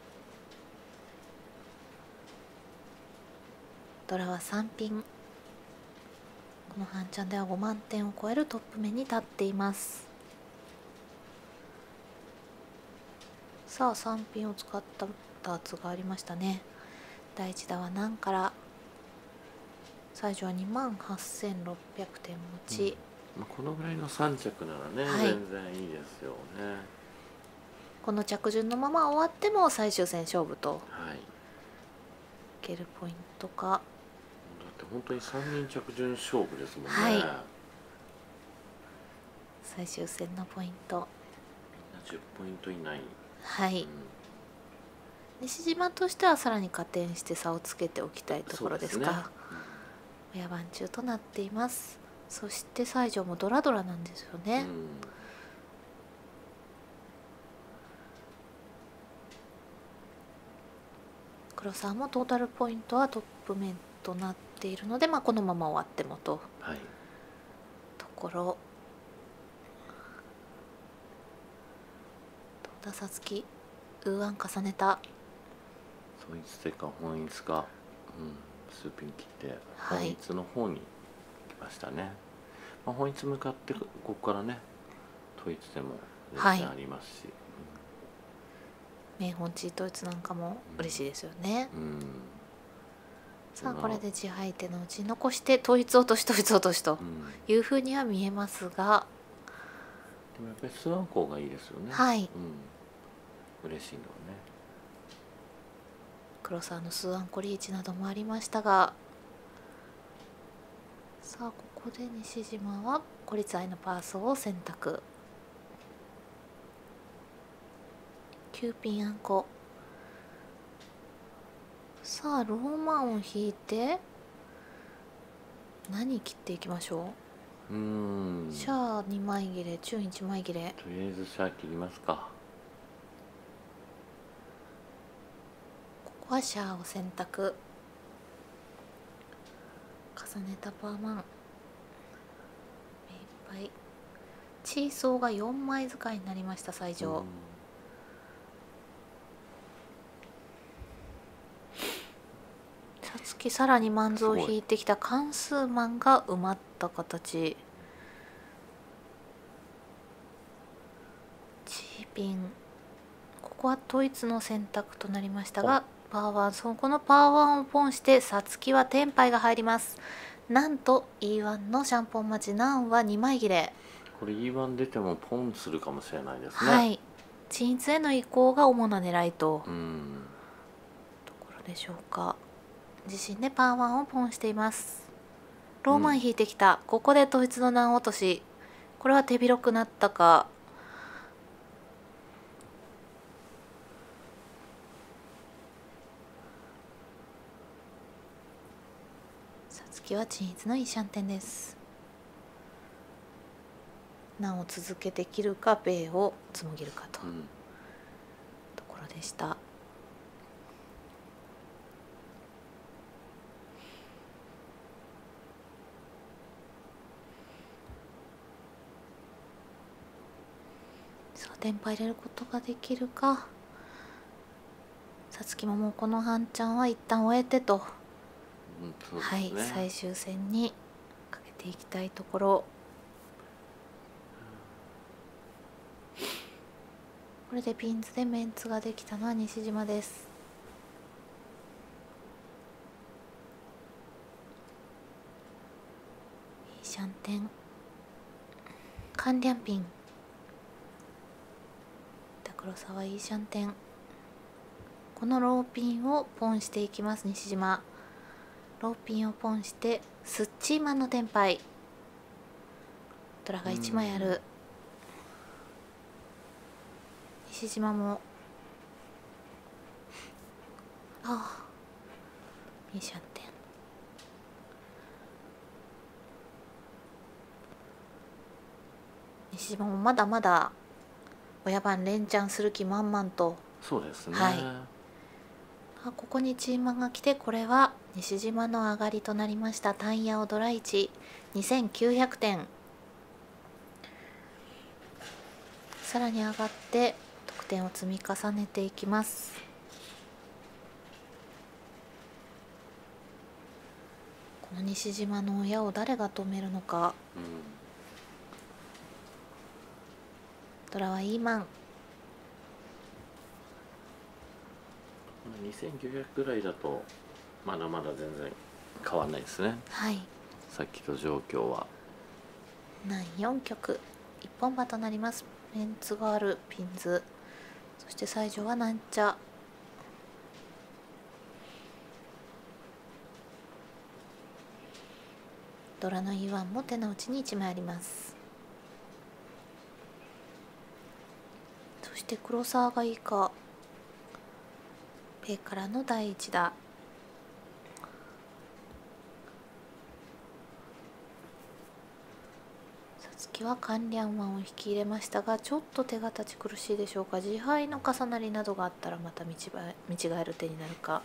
ドラは3ピン。この半チャンでは5万点を超えるトップ面に立っています。さあ3ピンを使ったダーツがありましたね。第1打は南から最初は28,600点持ち、 このぐらいの3着ならね、全然いいですよね。 この着順のまま終わっても最終戦勝負と、いけるポイントか。だって本当に3人着順勝負ですもんね。 最終戦のポイントみんな10ポイント以内。 西島としてはさらに加点して差をつけておきたいところですが、親番中となっています。そして西条もドラドラなんですよね。黒沢もトータルポイントはトップ面となっているので、このまま終わってもと、ところ。どうださつき、ウーアン重ねた。 統一手か本一か、数ピン切って本一の方に来ましたね。本一向かってここからね統一でも全然ありますし、 名本チー統一なんかも嬉しいですよね。さあこれで自敗手のうち残して統一落とし統一落としというふうには見えますが、 でもやっぱりスワンコウがいいですよね。嬉しいのはね。 黒沢のスワンコリーチなどもありましたが、さあここで西島は孤立愛のパーソーを選択。9ピンあんこ。さあローマンを引いて何切っていきましょう。シャア2枚切れ、チュン1枚切れ。 とりあえずシャア切りますか。 ここはシャアを選択。重ねたパーマン。目いっぱい。チーソーが4枚使いになりました。最上。さつきさらにマンズを引いてきた関数マンが埋まった形。チーピン。ここは統一の選択となりましたが、パーワン、そこのパーワンをポンしてさつきはテンパイが入ります。なんと E1 のシャンポン待ち、ナンは2枚切れ。 これ E1 出てもポンするかもしれないですね。 鎮痛への移行が主な狙いとところでしょうか。自身でパーワンをポンしています。ローマン引いてきた。ここで統一の難落とし。これは手広くなったか。 月は鎮一のいいシャンテンです。難を続けて切るか米をつむぎるかと、ところでした。さあテンパ入れることができるか。さつきももうこの半チャンは一旦終えてと、はい、最終戦にかけていきたいところ。これでピンズでメンツができたのは西島です。いいシャンテン、カンリャンピン、黒沢いいシャンテン。このローピンをポンしていきます西島。ローピンをポンしてスッチーマンのテンパイ。ドラが1枚ある。西島もいいシャンテン。西島もまだまだ親番連チャンする気満々と。 そうですね、 はい、ここにチーマンが来て、これは西島の上がりとなりました。タンヤオドラ1 2900点、さらに上がって得点を積み重ねていきます。この西島の親を誰が止めるのか。ドラはイーマン。 2900ぐらいだとまだまだ全然変わんないですね。 はい、 さっきと状況は。 難4局一本馬となります。メンツがあるピンズ、そして西条はなんちゃ。ドラの E1 も手の内に1枚あります。そして黒沢がいいか。ペからの第1打。さつきはカンリャンワンを引き入れましたが、ちょっと手が立ち苦しいでしょうか。自敗の重なりなどがあったらまた見違える手になるか。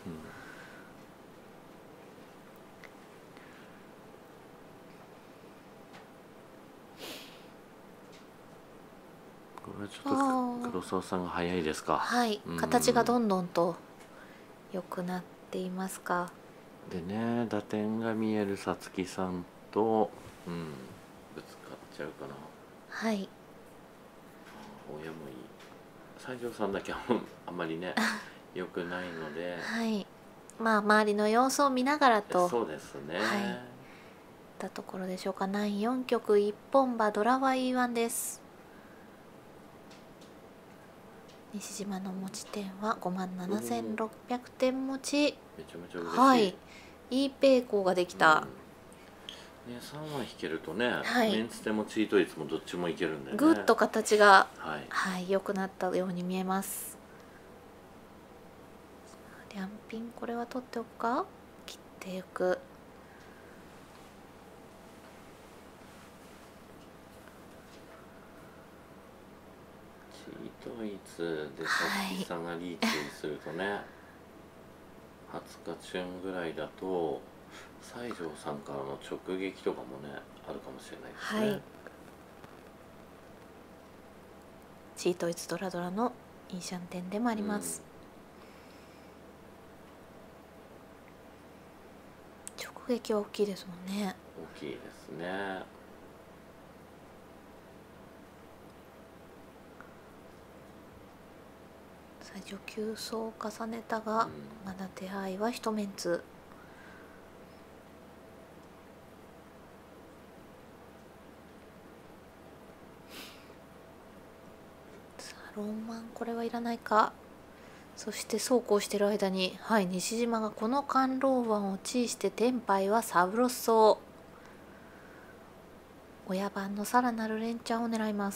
これはちょっと黒沢さんが早いですか。 はい、形がどんどんと良くなっていますか。 でね、打点が見えるさつきさんと、ぶつかっちゃうかな。 はい。 親もいい。西条さんだけはあんまりね良くないので、 はい。まあ周りの様子を見ながらと。 そうですね。はい。 たところでしょうか。難4局一本馬ドラは E1 です。西島の持ち点は57,600点持ち。 めちゃめちゃ嬉しい。 はい。いいペイコーができた。 ね、3は引けるとね、 はい、 メンツでもチート率もどっちもいけるんでね。 ぐっと形が、 はい、 良くなったように見えます。リャンピン、これは取っておくか。切っていく。 チート率でさつきさんがリーチするとね、20日中ぐらいだと西条さんからの直撃とかもねあるかもしれないですね。はい、 チートイツドラドラのいいシャンテンでもあります。直撃は大きいですもんね。 大きいですね。 最初急走を重ねたが、まだ手配は一メンツ。さあローマン、これはいらないか。そしてそうこうしてる間に、はい、西島がこの甘露湾をチーしてテンパイはサブロッソ。親番のさらなる連チャンを狙います。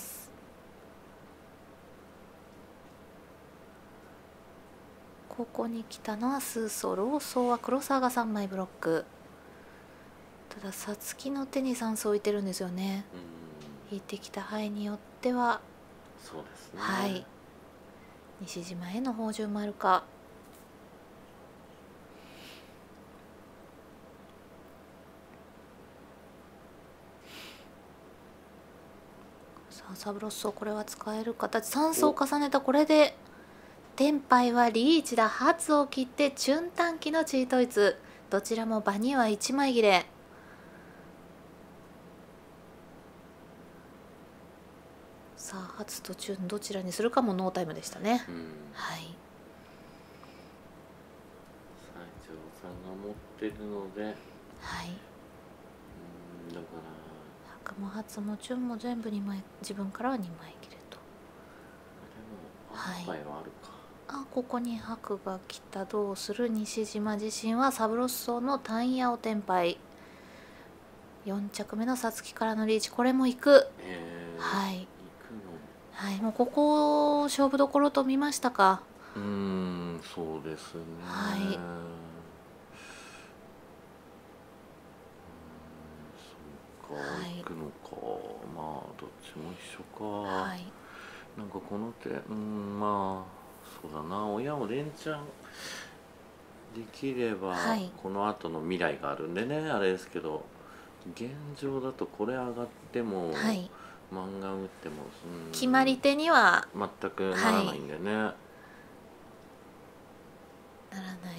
ここに来たのはスーソー、ローソーは黒沢が3枚ブロック。 ださつきの手に酸素置いてるんですよね。引いてきた牌によっては、 そうですね。 はい、西島への宝珠もあるか。さあサブロッソ、これは使える形。酸素を重ねた。これでテンパイはリーチだ。発を切ってチュン短期のチートイツ。どちらも場には1枚切れ。さあ発とチュンどちらにするかもノータイムでしたね。はい。 西条さんが持ってるので、 はい。 だから白も発もチュンも全部2枚、自分からは2枚切れと。 はい。はあるか。 あ、ここに白が来た。どうする。西島自身はサブロッソの単野をテンパイ。4着目のさつきからのリーチ、これも行く。はい。はい、もうここ勝負どころと見ましたか。 そうですね。はい。そうか、行くのか。まあどっちも一緒か。はい。なんかこの手、まあそうだな、親を連チャンできれば、はい、この後の未来があるんでね、あれですけど、現状だとこれ上がっても、はい、漫画打っても、 決まり手には全くならないんでね、はい、 ならない。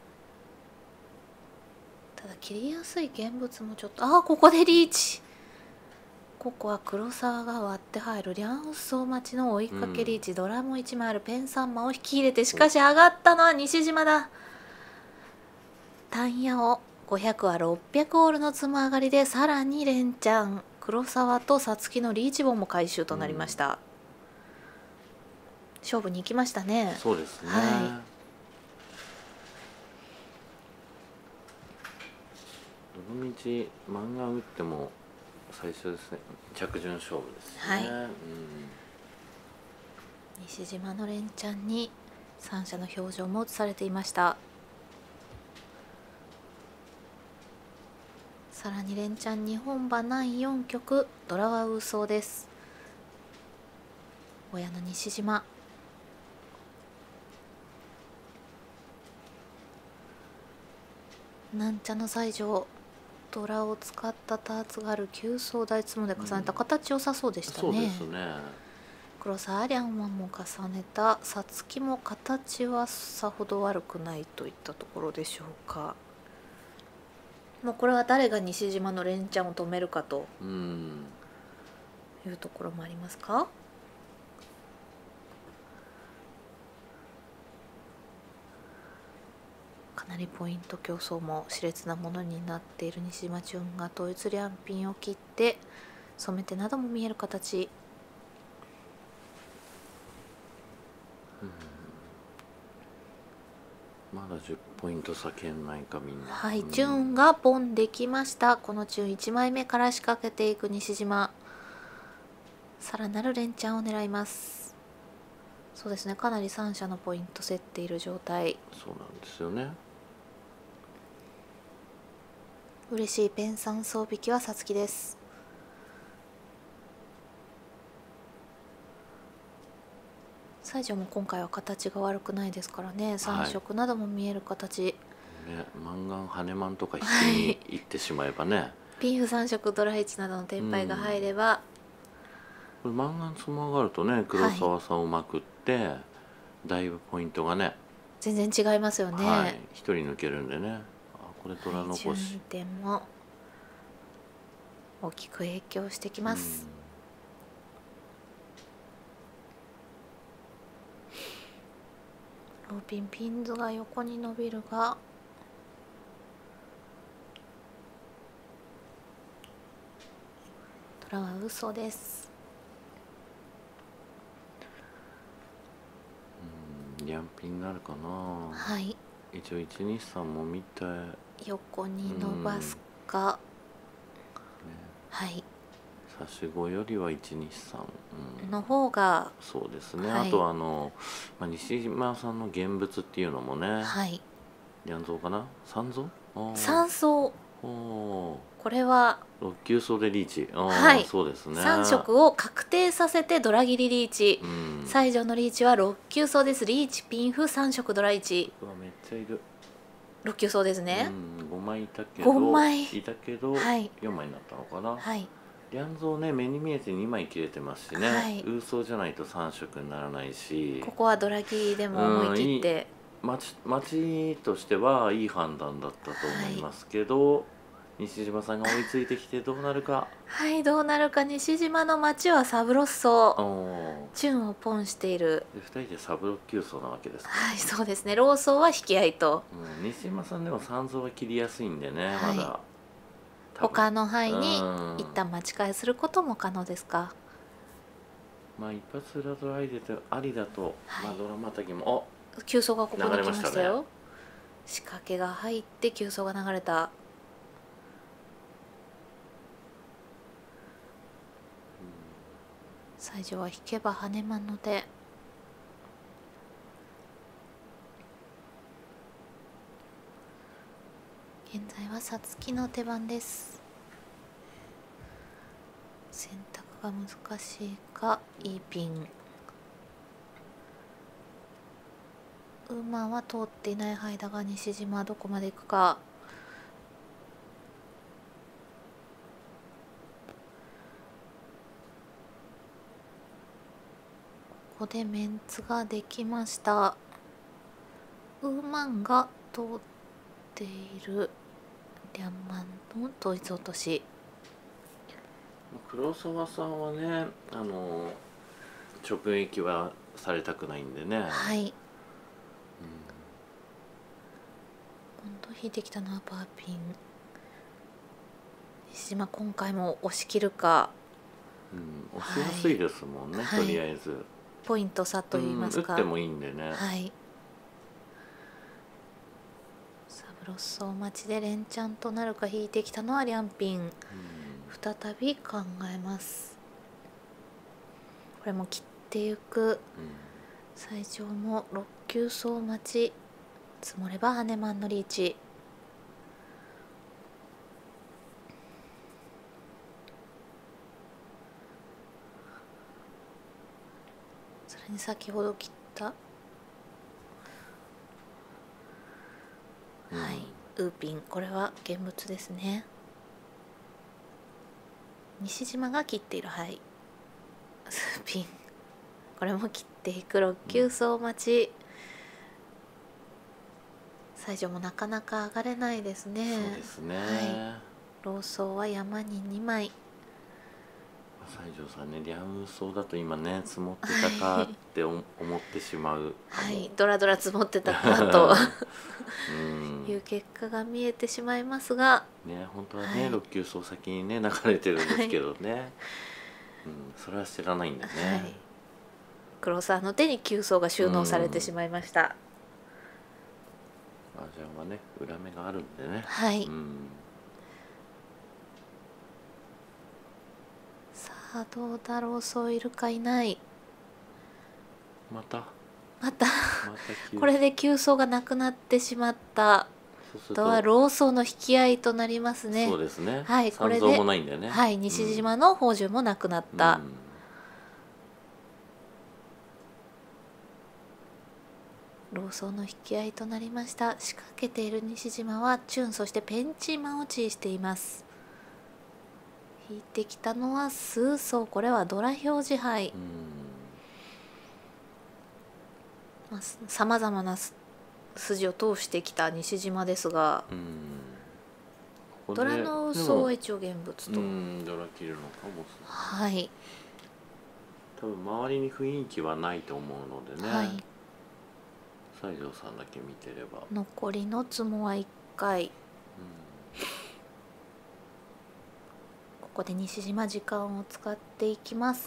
ただ切りやすい現物もちょっと、ああここでリーチ。ここは黒沢が割って入る。リャンウッソ待ちの追いかけリーチ、ドラも1枚ある。ペンサンマを引き入れて、しかし上がったのは西島だ。単野を500は600オールのつま上がりで、さらに連チャン。黒沢とさつきのリーチボンも回収となりました。勝負に行きましたね。 そうですね。はい、どの道漫画打っても最初ですね、着順勝負ですね。はい、 西島の連チャンに三者の表情も映されていました。さらに連チャン2本馬南4局、ドラはウソです。親の西島。なんちゃの西条、ドラを使ったターツがある9層台つもで重ねた。形良さそうでしたね。そうですね。黒沢リャンマンも重ねた。さつきも形はさほど悪くないといったところでしょうか。もうこれは誰が西島の連チャンを止めるかというところもありますか。かなりポイント競争も熾烈なものになっている西島チュンが統一両ピンを切って染め手なども見える形。 まだ10ポイント差圏内かみんな。 はい、チュンがポンできました。このチュン1枚目から仕掛けていく西島。さらなる連チャンを狙います。そうですね、かなり3者のポイント競っている状態。 そうなんですよね。 嬉しいペン3層引きはさつきです。西条も今回は形が悪くないですからね。3色なども見える形、ね、 マンガンハネマンとか引きに行ってしまえばね、 ピンフ3色ドラ1などのテンパイが入れば、 これマンガンつまがるとね、黒沢さんをまくって、だいぶポイントがね全然違いますよね。はい、 1人抜けるんでね。これ虎残し、 順位点も大きく影響してきます。ローピンピンズが横に伸びるが、虎は嘘です。 リャンピンになるかな。 はい、 一応123も見て横に伸ばすか、はい、 差し子よりは123 の方が、 そうですね。あとは西島さんの現物っていうのもね、何層かな、3層 3層。 ここれは 6級走でリーチ。 はい、 そうですね。 3色を確定させてドラ切りリーチ、西条のリーチは6級走です。リーチピンフ3色ドラ1。 うわめっちゃいる。 6級走ですね。 5枚いたけど、 5枚いたけど、 はい、 4枚になったのかな。 はい、 リャンゾーね、目に見えて2枚切れてますしね、 はい、 ウーソーじゃないと3色にならないし、 ここはドラ切りでも思い切って、 待ちとしてはいい判断だったと思いますけど、はい、西島さんが追いついてきてどうなるか。 はい、どうなるか。西島の町はサブロッソチュンをポンしている。 で2人でサブロッ級走なわけですか、ね、 はい、そうですね。ローソーは引き合いと、 西島さんでも三蔵は切りやすいんでね、はい、まだ他の範囲に一旦待ち替えすることも可能ですか。 まあ一発裏ドラありだと、はい、まあドラまたぎも急走がここに来ましたよ。仕掛けが入って急走が流れた。西条は引けば跳ねまんので、現在はさつきの手番です。選択が難しいか。いいピン。馬は通っていない範囲だが、西島はどこまで行くか。ここでメンツができました。ウーマンが通っている。リャンマンの統一落とし。 黒沢さんはね、直撃はされたくないんでね。 はい。今度引いてきたのはパーピン。西島今回も押し切るか。 押しやすいですもんね、はい、とりあえず。 ポイント差と言いますか。 打ってもいいんでね。 はい。サブロッソー待ちで連チャンとなるか。引いてきたのはリャンピン。再び考えます。これも切っていく。最上も6級走待ち。積もればハネマンのリーチ。それに先ほど切った、はい、ウーピン。これは現物ですね。西島が切っている。はい、スーピン。これも切っていく。6級走待ち。西条もなかなか上がれないですね。 そうですね、はい、 ローソーは山に2枚。 西条さんね、リャンソーだと今ね積もってたかって思ってしまうはい、ドラドラ積もってたかという結果が見えてしまいますがね、本当はね、6級走先にね流れてるんですけどね、それは知らないんだね、はい、 黒沢の手に急走が収納されてしまいました。 麻雀はね裏目があるんでね。 はい、さあどうだろう。そういるかいない。 またこれで急走がなくなってしまった。あとはローソーの引き合いとなりますね。 そうですね、 はい、これで、はい、西島の宝珠もなくなった。ローソーの引き合いとなりました。仕掛けている西島はチュン、そしてペンチーマンをチーしています。引いてきたのはスーソー。これはドラ表示杯。さまざまな筋を通してきた西島ですが、ドラの嘘は一応現物と。 ドラ切るのかもしれない。 はい。 多分周りに雰囲気はないと思うのでね。はい。西条さんだけ見てれば。 残りのつもは1回。ここで西島時間を使っていきます。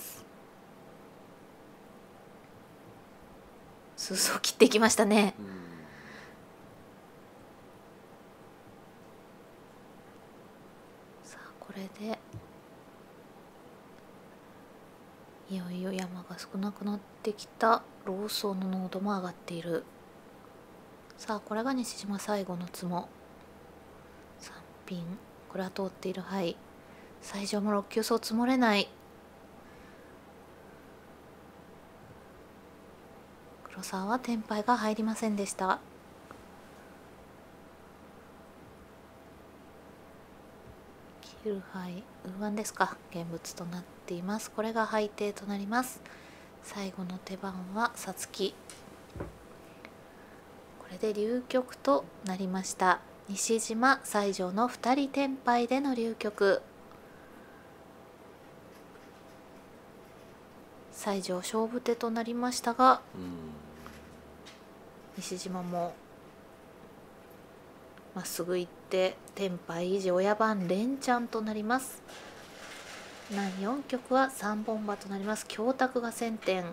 すそ切っていきましたね。さあこれでいよいよ山が少なくなってきた。ローソーの濃度も上がっている。さあこれが西島最後のつも。3ピン。ここれは通っている牌。最上も6級層積もれない。黒沢はテンパイが入りませんでした。9牌ウーワンですか、現物となっています。これが配定となります。最後の手番はさつき。これで流局となりました。西島西条の2人テンパイでの流局。西条勝負手となりましたが、西島もまっすぐ行ってテンパイ維持親番連チャンとなります。南4局は3本馬となります。教託が1000点。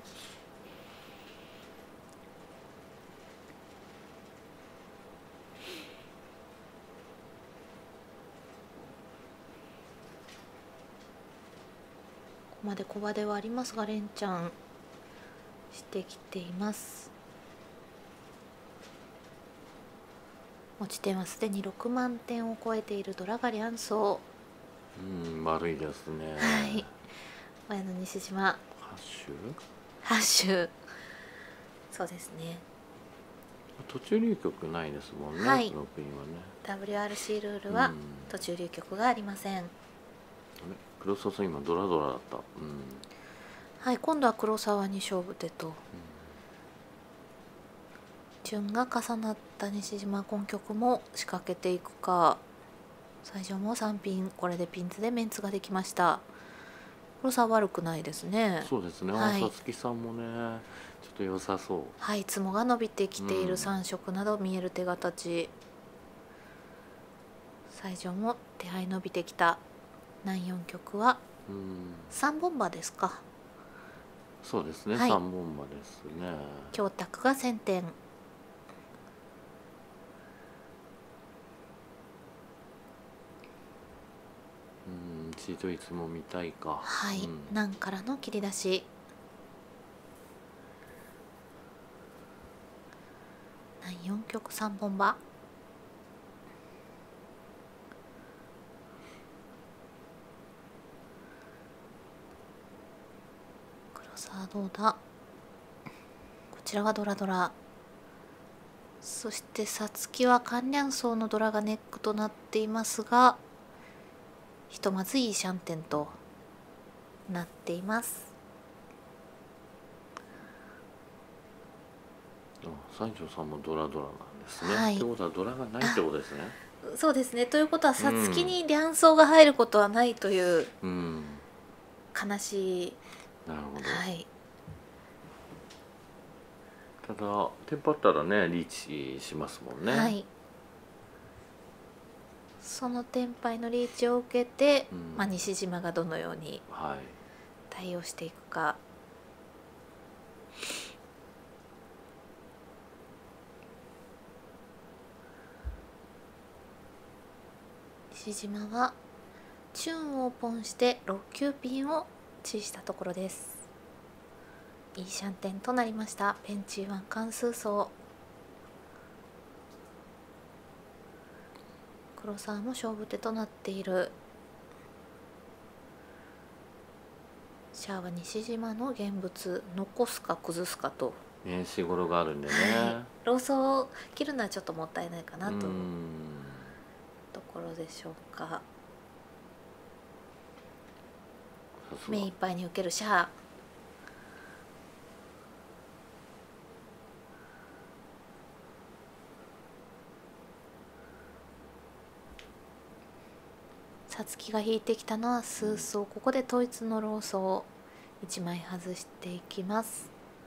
ここまで小場ではありますが連チャンしてきています。持ち点はすでに6万点を超えているドラガリャンソー。悪いですね。 はい。親の西島。8周。そうですね。 途中流局ないですもんね。 はい。 6位はね。 WRC ルールは途中流局がありません。 黒沢さん今ドラドラだった。 はい、今度は黒沢に勝負手と。順が重なった西島。今局も仕掛けていくか。最初も3ピン、これでピンズでメンツができました。黒沢悪くないですね。 そうですね。さつきさんもねちょっと良さそう。 はい、つもが伸びてきている3色など見える手形。最初も手配伸びてきた。南4局は3本馬ですか。 そうですね、3本馬ですね。 教託が1000点。 チートいつも見たいか。 はい、南からの切り出し。南4局3本馬。さあどうだ。こちらはドラドラ。そしてさつきは関連層のドラがネックとなっていますが、ひとまずいいシャンテンとなっています。 西条さんもドラドラなんですね。はい、ってことはドラがないってことですね。 そうですね。ということはさつきに両層が入ることはないという悲しい。 なるほど。 はい。 ただテンパったらねリーチしますもんね。 はい。そのテンパイのリーチを受けて、西島がどのように対応していくか。西島はチューンをポンして6級ピンをチーしたところです。いいシャンテンとなりました。ペンチ1関数層。黒沢も勝負手となっている。シャアは西島の現物残すか崩すかとしごろがあるんでね、 ローソを切るのはちょっともったいないかなとところでしょうか。目いっぱいに受けるシャア。さつきが引いてきたのは数層。ここで統一のローソを1枚外していきます。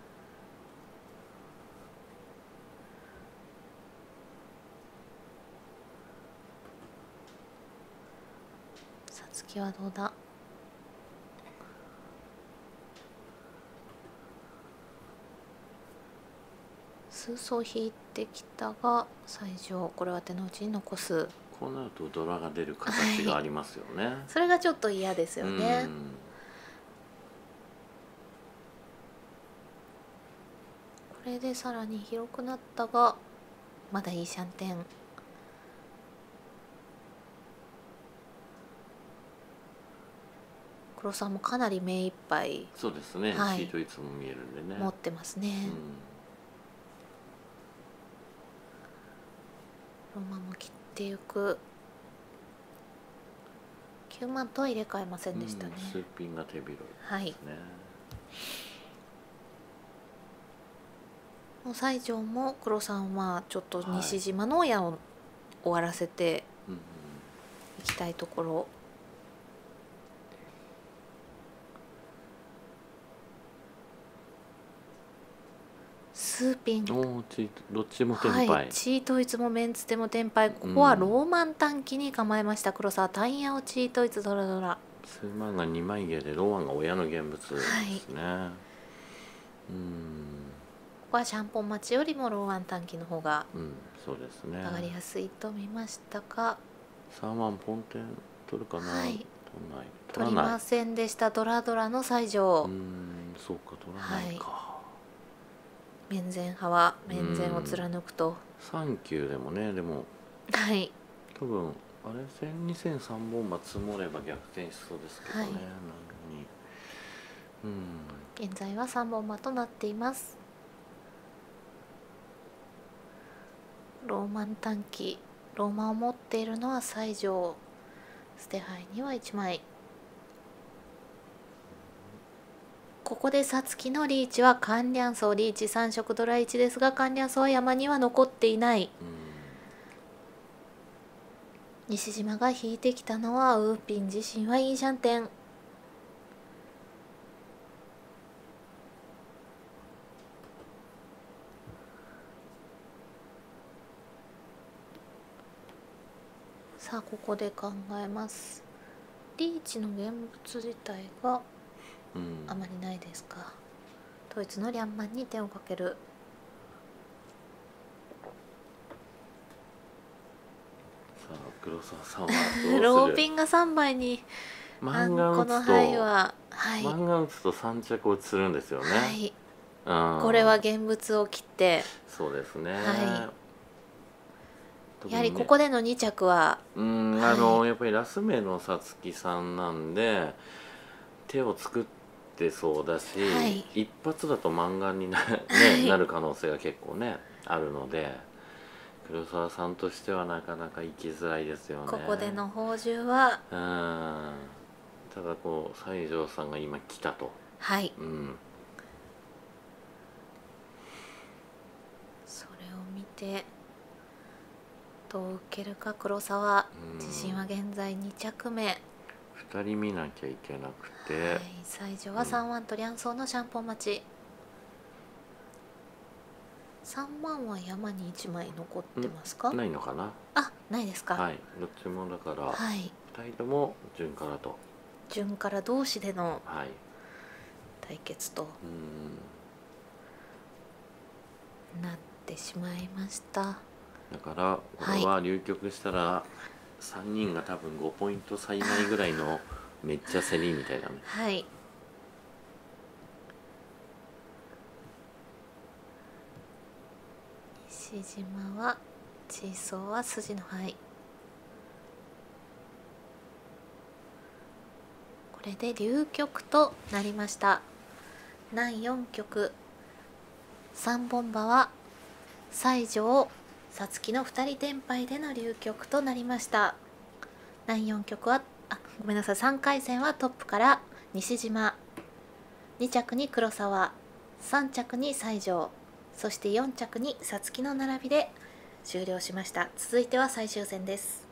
さつきはどうだ。数層引いてきたが最上。これは手の内に残す。 こうなるとドラが出る形がありますよね。 それがちょっと嫌ですよね。これでさらに広くなったがまだいいシャンテン。 黒さんもかなり目いっぱいそうですね、 はいシートいつも見えるんでね。 持ってますね。ローマも切っていく。9万とは入れ替えませんでしたね。 スーピンが手広いですね。 はい。もう西条も黒さんはちょっと西島の親を終わらせていきたいところ。スーピン、 どっちもテンパイ、 はい、チートイツもメンツテもテンパイ。ここはローマン短期に構えました黒沢。タイヤをチートイツドラドラ。 数万が2枚毛でローマンが親の現物ですね。 はい、ここはシャンポン待ちよりもローマン短期の方がそうですね、 上がりやすいと見ましたか。 3万ポンテン取るかな。 はい、 取りませんでした。ドラドラの西条。 そうか、取らないか。はい、 面前派は面前を貫くと。 3級でもね、でもはい、 多分あれ1000、2000、3本馬積もれば逆転しそうですけどね、はい、なのに現在は3本馬となっています。ローマン短期、ローマを持っているのは西条。捨て牌には1枚。ここで皐月のリーチは関連層リーチ3色ドラ1ですが、関連層は山には残っていない。西島が引いてきたのはウーピン自身はいいシャンテン。さあここで考えます。リーチの現物自体があまりないですか。統一のリャンマンに手をかける。 さあ黒沢さんはどうするローピンが3枚に漫画打つと漫画打つと3着落ちするんですよね。 はい、これは現物を切って。 そうですね、 はい、やはりここでの2着はやっぱりラス目の皐月さんなんで手を作ってそうだし、一発だと漫画になる可能性が結構ねあるので、黒沢さんとしてはなかなか行きづらいですよね。 ここでの宝珠はただこう西条さんが今来たと。 はい、それを見てどう受けるか黒沢。自信は現在2着目。 2人見なきゃいけなくて、 西条は3万とリャンソーのシャンポン待ち。3万は山に1枚残ってますか。 ないのかな。 あ、ないですか。 はい、どっちもだから、2人とも順からと。 順から同士での対決となってしまいました。 だからこれは流局したら3人が多分5ポイント差以内ぐらいのめっちゃ競りみたいなね。 はい、西島はチーソーは筋の牌。これで流局となりました。南4局3本馬は西条皐月の2人転敗での流局となりました。南4局はごめんなさい、3回戦はトップから西島、2着に黒沢、3着に西条、そして4着に皐月の並びで終了しました。続いては最終戦です。